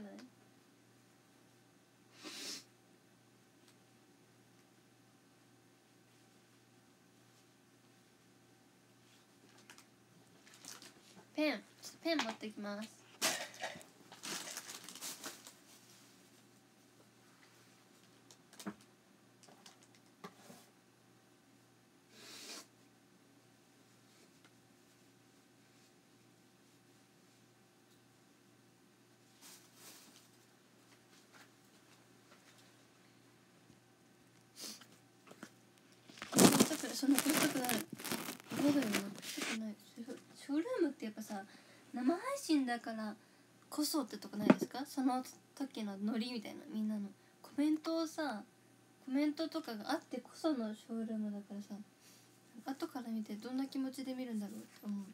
ペン、ちょっとペン持ってきます。そんなことしたくない。そうだよな、したくない。ショールームってやっぱさ生配信だからこそってとこないですか？その時のノリみたいな、みんなのコメントとかがあってこそのショールームだからさ、後から見てどんな気持ちで見るんだろうって思う。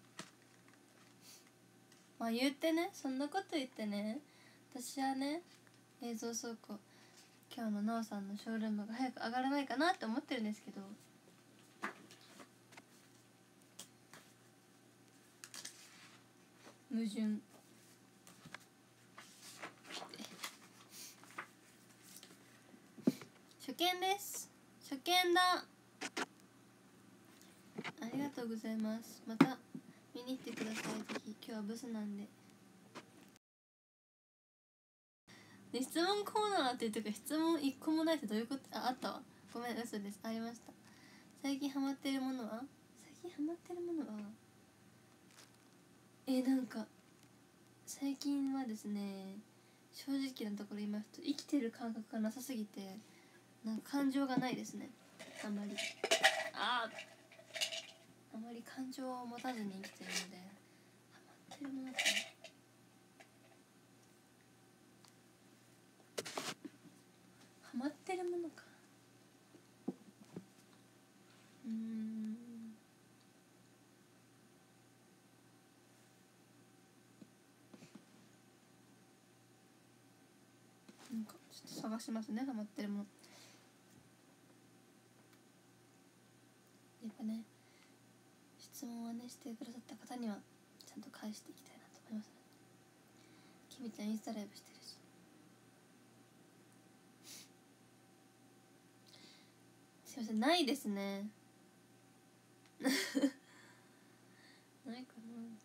まあ言ってね、そんなこと言ってね、私はね映像倉庫今日のなおさんのショールームが早く上がらないかなって思ってるんですけど、矛盾。初見です。初見だ。ありがとうございます。また見に来てください。ぜひ。今日はブスなんで。で質問コーナーって言ってか質問1個もないってどういうこと？あったわ。ごめん、嘘です。ありました。 最近ハマってるものはなんか最近はですね、正直なところ言いますと生きてる感覚がなさすぎてなんか感情がないですね。あんまり感情を持たずに生きてるので、ハマってるものかな。ハマってるものか。なんかちょっと探しますね、ハマってるもの。やっぱね、質問はねしてくださった方にはちゃんと返していきたいなと思いますね。きみちゃんインスタライブしてるし。すいません、ないですね。ないかな。持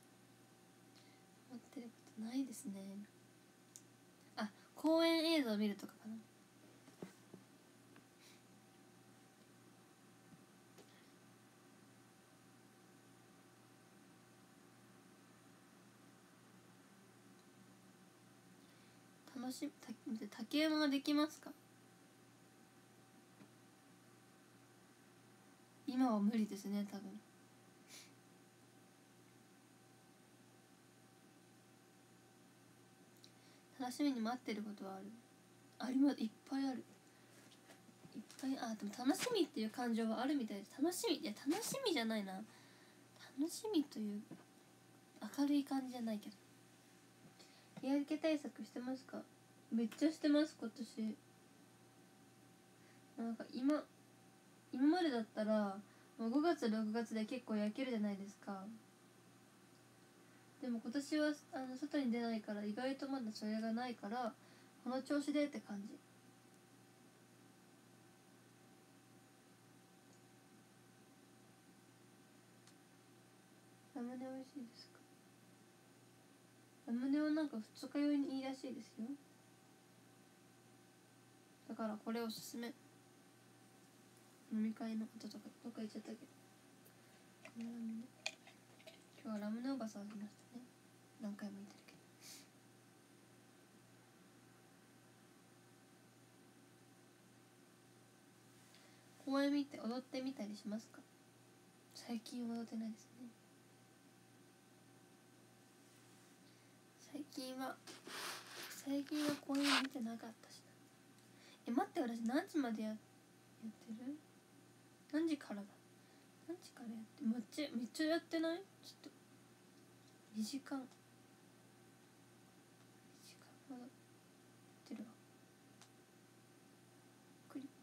ってることないですね。あ、公演映像を見るとかかな。竹馬ができますか？今は無理ですね、多分。楽しみに待ってることはあります。いっぱいある。いっぱい。でも楽しみっていう感情はあるみたいです。楽しみじゃないな。楽しみという明るい感じじゃないけど。日焼け対策してますか？めっちゃしてます、今年。なんか今までだったらもう5月6月で結構焼けるじゃないですか。でも今年は外に出ないから意外とまだそれがないから、この調子でって感じ。ラムネ美味しいですか？ラムネはなんか二日酔いにいいらしいですよ。だからこれおすすめ。飲み会の後とかどっか行っちゃったけど、今日はラムネおばさん来ましたね。何回も言ってるけど。公園見て踊ってみたりしますか？最近踊ってないですね。最近は公演見てなかったしな。待って、私何時までやってる？何時からだ？何時からやって、めっちゃやってない？ちょっと2時間まだやってるわ。ゆっくり。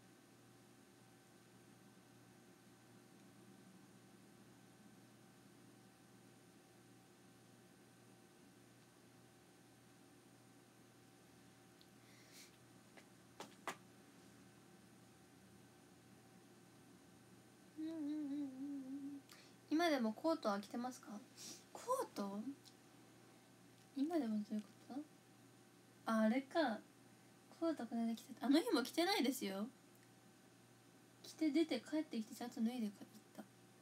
今でもコートは着てますか？コート？今でもどういうこと？あれか。コートこの間着てた。あの日も着てないですよ。着て出て帰ってきてちゃんと脱いで行った。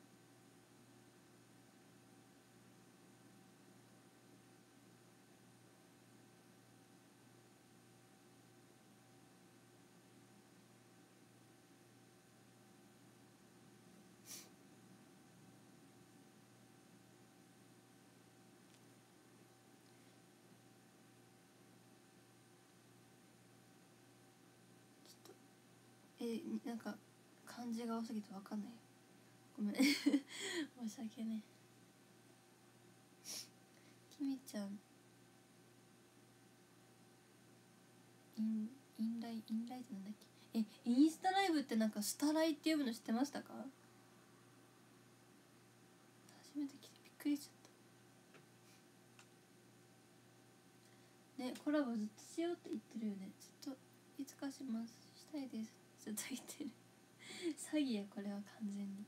なんか漢字が多すぎて分かんない。ごめん申し訳ねえ。きみちゃんインライってなんだっけ？インスタライブってなんかスタライって呼ぶの知ってましたか？初めて聞いてびっくりしちゃったね。コラボずっとしようって言ってるよね。ずっといつかします、したいですずっと言ってる詐欺やこれは完全に。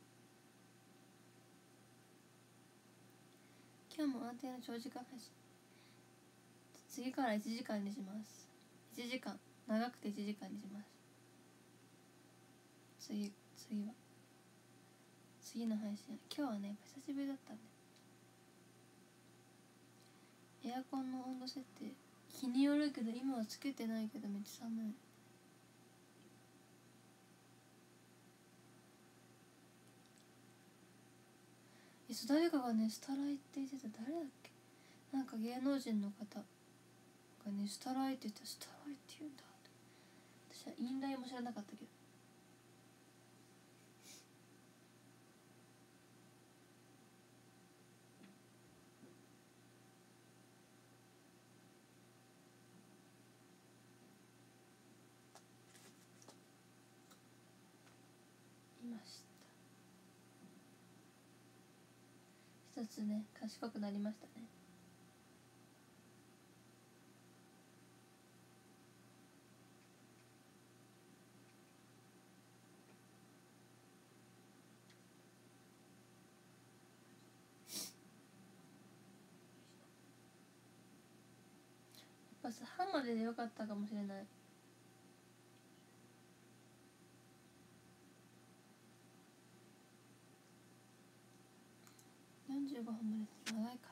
今日も安定の長時間配信。次から1時間にします。1時間長くて1時間にします。次は次の配信。今日はねやっぱ久しぶりだったんで。エアコンの温度設定日によるけど今はつけてないけどめっちゃ寒い。誰かがねスタライって言ってた。誰だっけ。なんか芸能人の方がねスタライって言ったらスタライって言うんだって。私はインライも知らなかったけど。今知った。一つね賢くなりましたね。やっぱさ歯まででよかったかもしれない。45分まで長いか。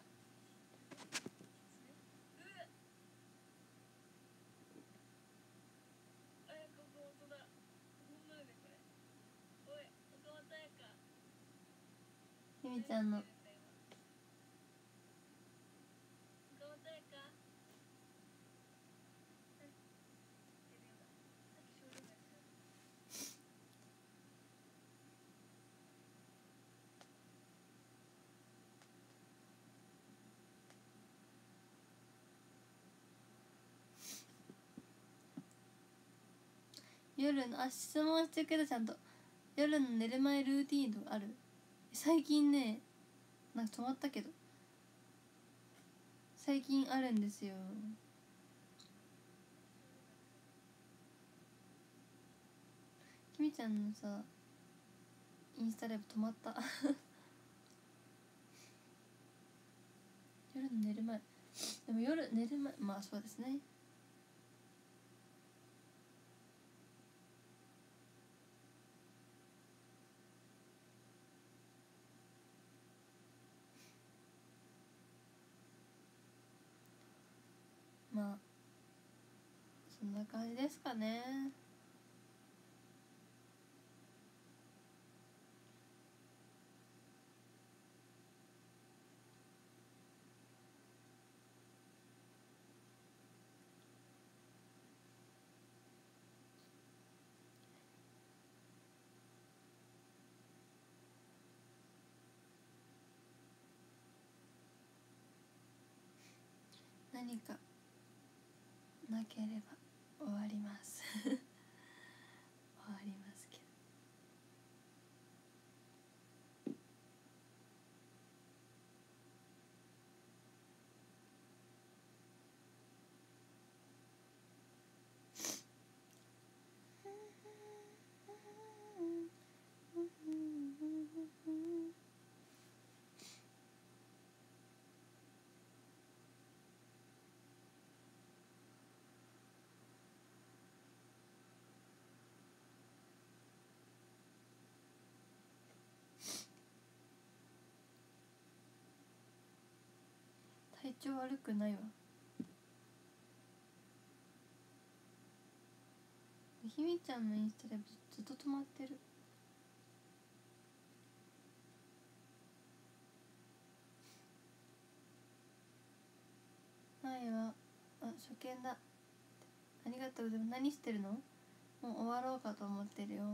ひみちゃんの夜の質問してくれた。ちゃんと夜の寝る前ルーティーンとかある？最近ねなんか止まったけど最近あるんですよ。きみちゃんのさインスタライブ止まった夜の寝る前。でも夜寝る前まあそうですね。まあそんな感じですかね。何かなければ終わります終わりますけど。体調悪くないわ。ひみちゃんのインスタライブずっと止まってる。前は初見だ。ありがとうございます。何してるの？もう終わろうかと思ってるよ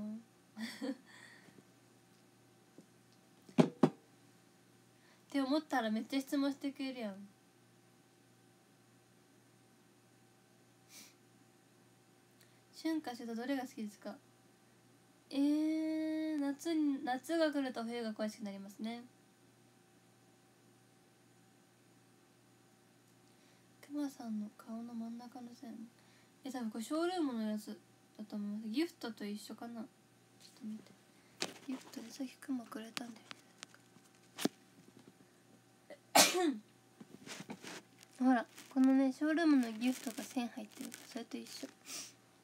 って思ったらめっちゃ質問してくれるやん。春夏秋冬どれが好きですか？夏が来ると冬が恋しくなりますね。くまさんの顔の真ん中の線多分これショールームのやつだと思います。ギフトと一緒かな。ちょっと見て。ギフトでさっきくまくれたんだよねほらこのねショールームのギフトが線入ってるからそれと一緒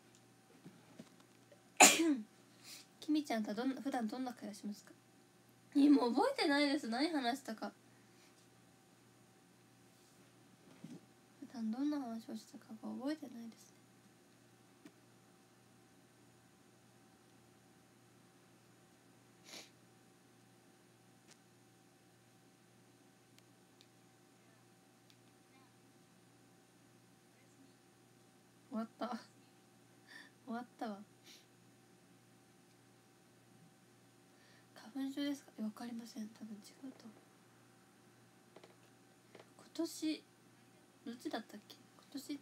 きみちゃんとは普段どんな会話しますか？ もう覚えてないです。何話したか。普段どんな話をしたかが覚えてないですね。終わった終わったわ。花粉症ですか？わかりません。多分違うと思う。今年どっちだったっけ？今年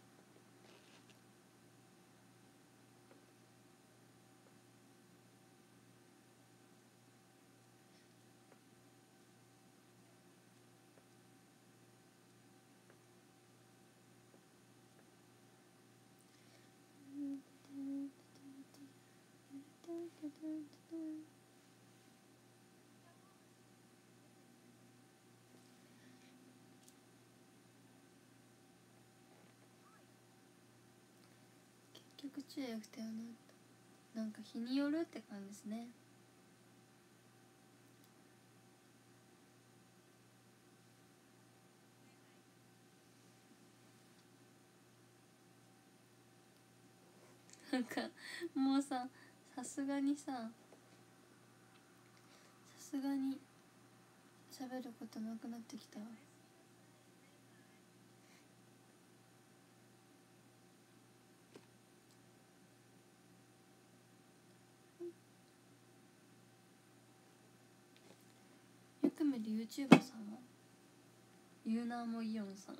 結局中薬ってなんか日によるって感じですね。なんかもうさすがに喋ることなくなってきたわ。よく見る YouTuber さんはユーナーモイオンさん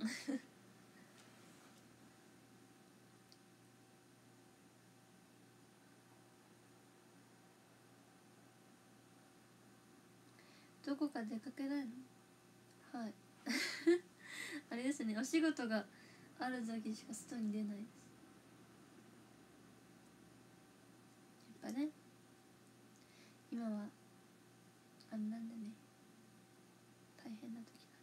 どこか出かけないの？はいあれですね、お仕事がある時しか外に出ないです。やっぱね、今はあんなんでね、大変な時だね。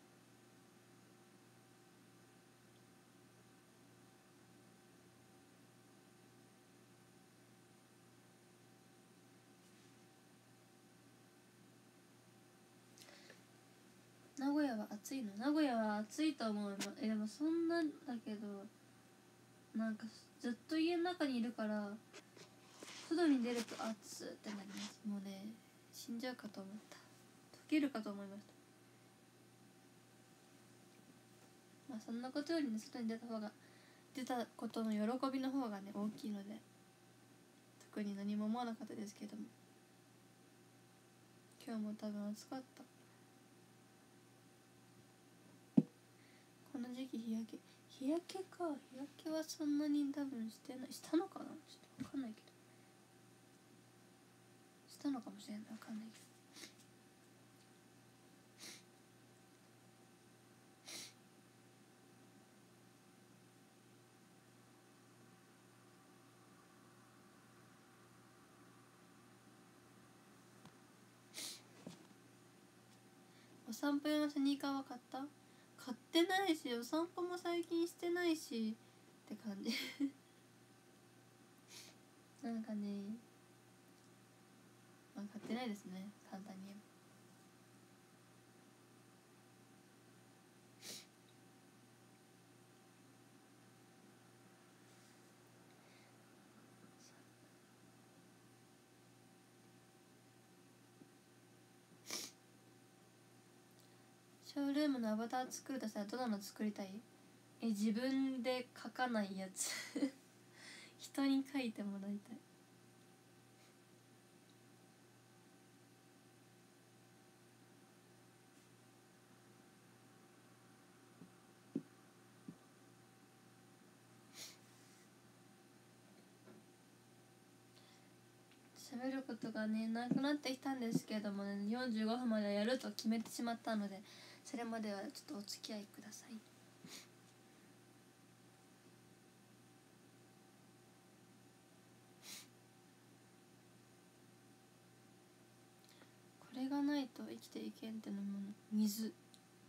名古屋は暑いの？名古屋は暑いと思う。でもそんなだけど、なんかずっと家の中にいるから外に出ると暑ってなります。もうね、死んじゃうかと思った。溶けるかと思いました。まあそんなことよりね、外に出たことの喜びの方がね大きいので、特に何も思わなかったですけども、今日も多分暑かった。この時期日焼けはそんなに多分してない。したのかな、ちょっと分かんないけど、したのかもしれない。分かんないけど、お散歩用のスニーカーは買ってないし、お散歩も最近してないしって感じなんかね、まあ、買ってないですね、簡単に言えば。ショールームのアバター作るとしたらどんなの作りたい？自分で描かないやつ人に描いてもらいたい。喋ることがねなくなってきたんですけどもね、45分までやると決めてしまったので、それまではちょっとお付き合いください。これがないと生きていけんってのも水。ネッ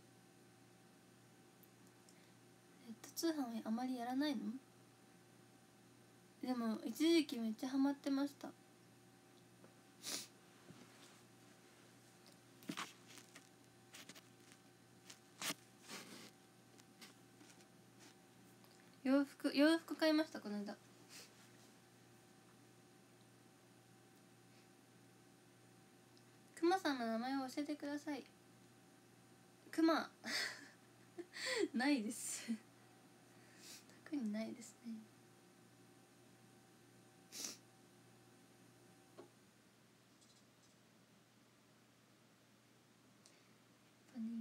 ト通販はあまりやらないの？でも一時期めっちゃハマってました。 洋服買いましたこの間。くまさんの名前を教えてください。くまないです特にないですね。やっぱね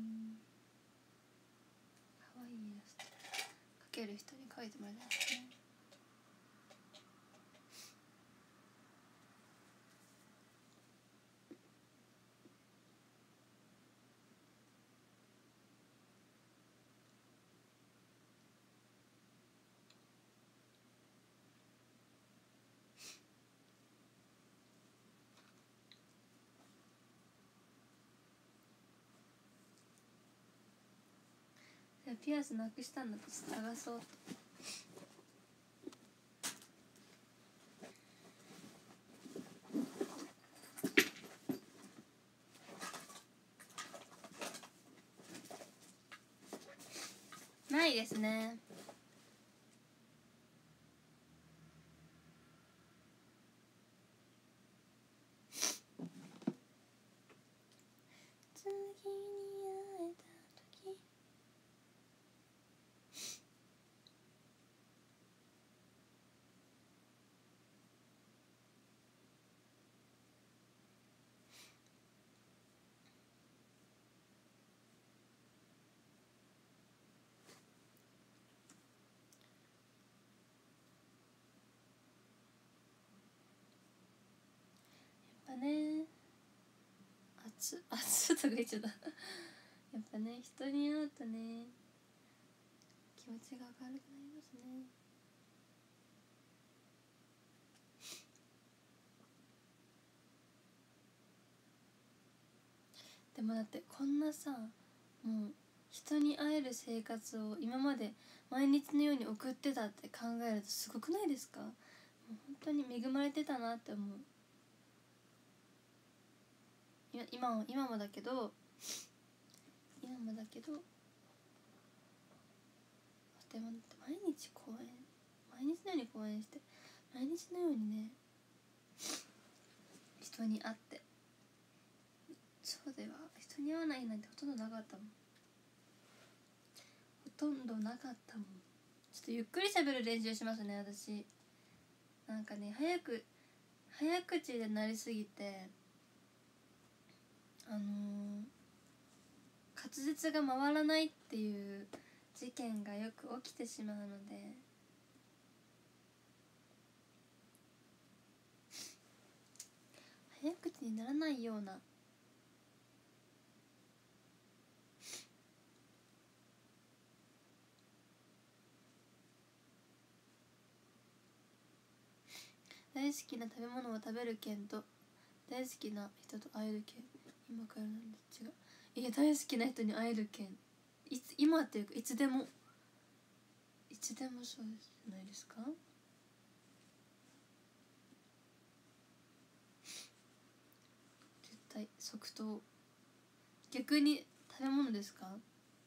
可愛いイラスト描ける人に描いてもらいたいですね。ピアスなくしたんだと探そう。ないですね。次に会えた時やっぱね熱とか言っちゃったやっぱね人に会うとね気持ちが明るくなりますね。でもだってこんなさもう人に会える生活を今まで毎日のように送ってたって考えるとすごくないですか。もう本当に恵まれてたなって思う。今もだけどでも毎日のように公演して毎日のようにね人に会って、そうでは人に会わないなんてほとんどなかったもん。ほとんどなかったもん。ちょっとゆっくり喋る練習しますね私。なんかね早口でなりすぎて滑舌が回らないっていう事件がよく起きてしまうので、早口にならないような大好きな食べ物を食べる件と大好きな人と会える件、今からなんで違う。大好きな人に会える件、今っていうかいつでもそうじゃないですか。絶対即答。逆に食べ物ですか。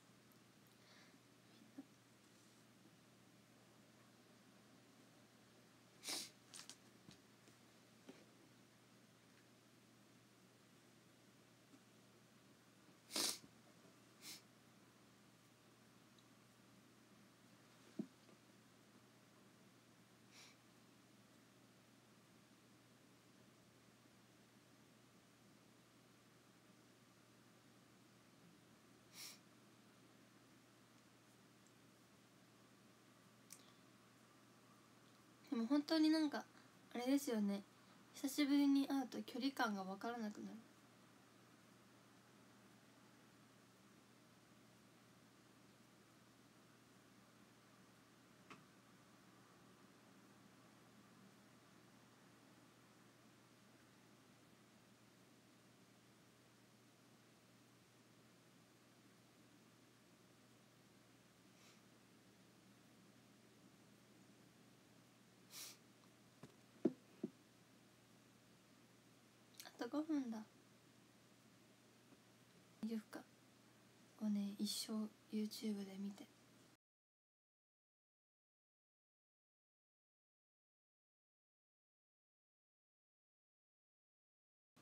でも本当になんかあれですよね、久しぶりに会うと距離感が分からなくなる。あと5分だ。夜更かをね一生 YouTube で見て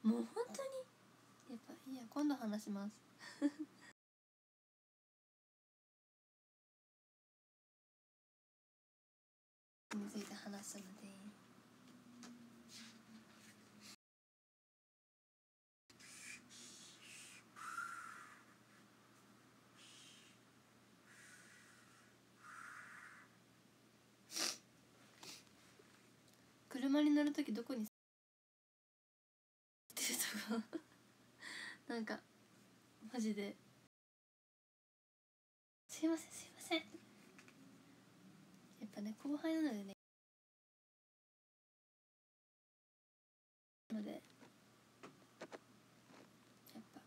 もう本当にやっぱいいや、今度話しますについて話すので、車に乗るときどこにってるとかなんかマジですいませんすいません、やっぱね後輩なのでね、のでやっぱ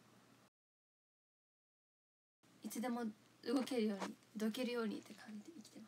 いつでも動けるようにどけるようにって感じで生きてます。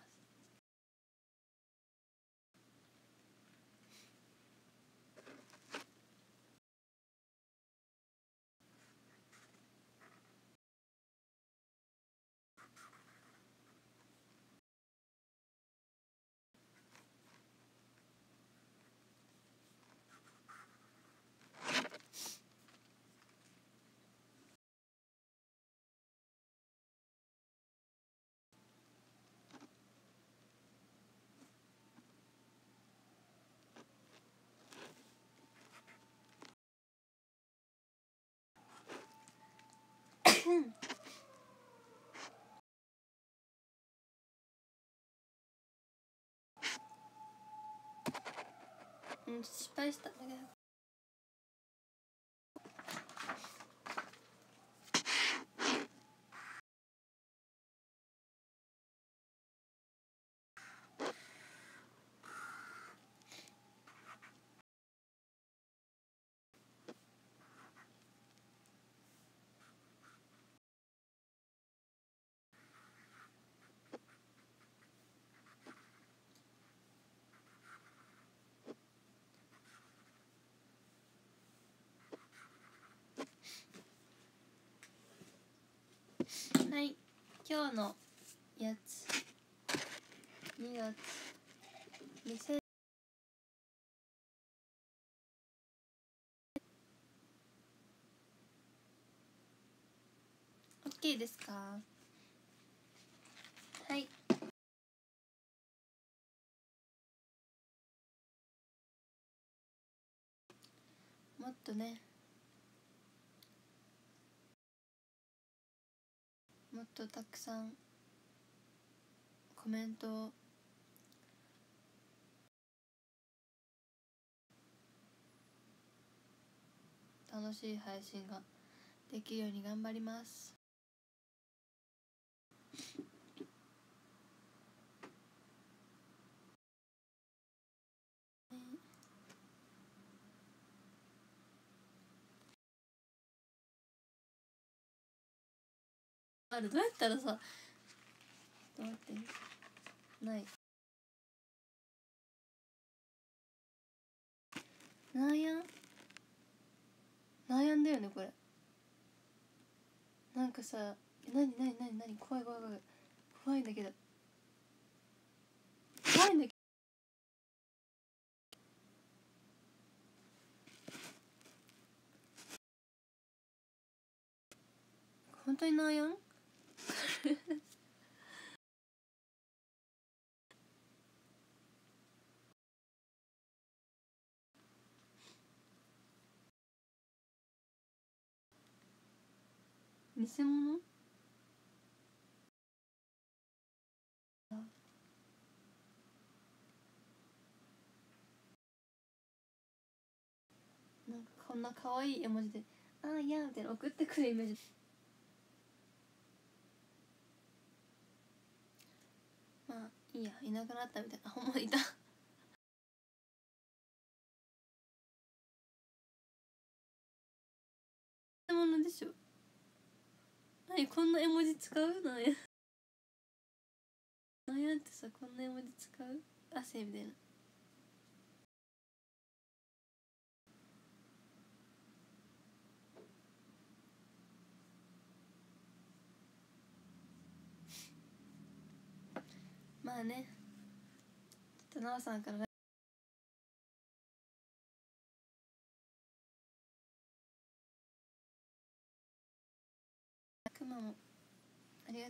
うん失敗したんだけど、はい、今日のやつ2月2000OK ですか？はい、もっとねもっとたくさんコメントを楽しい配信ができるように頑張ります。あるどうやったらさ、どうやってない悩んだよねこれ。なんかさ、何怖い怖いんだけど怖いんだけど本当に悩ん偽物なんかこんな可愛い絵文字であーいやみたいな送ってくるイメージ。まあいいや、いなくなったみたいな。ほんまいた偽物でしょ。何こんな絵文字使うなんやなんやってさ、こんな絵文字使う汗みたいな。まあね、ちょっとなおさんから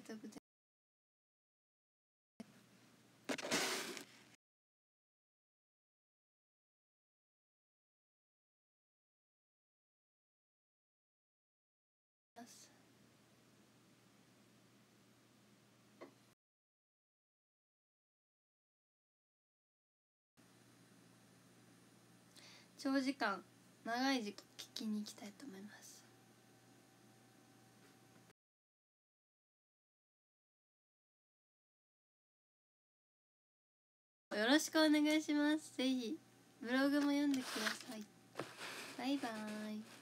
とうございます。長時間長い時間聞きに行きたいと思います。よろしくお願いします。ぜひブログも読んでください。バイバーイ。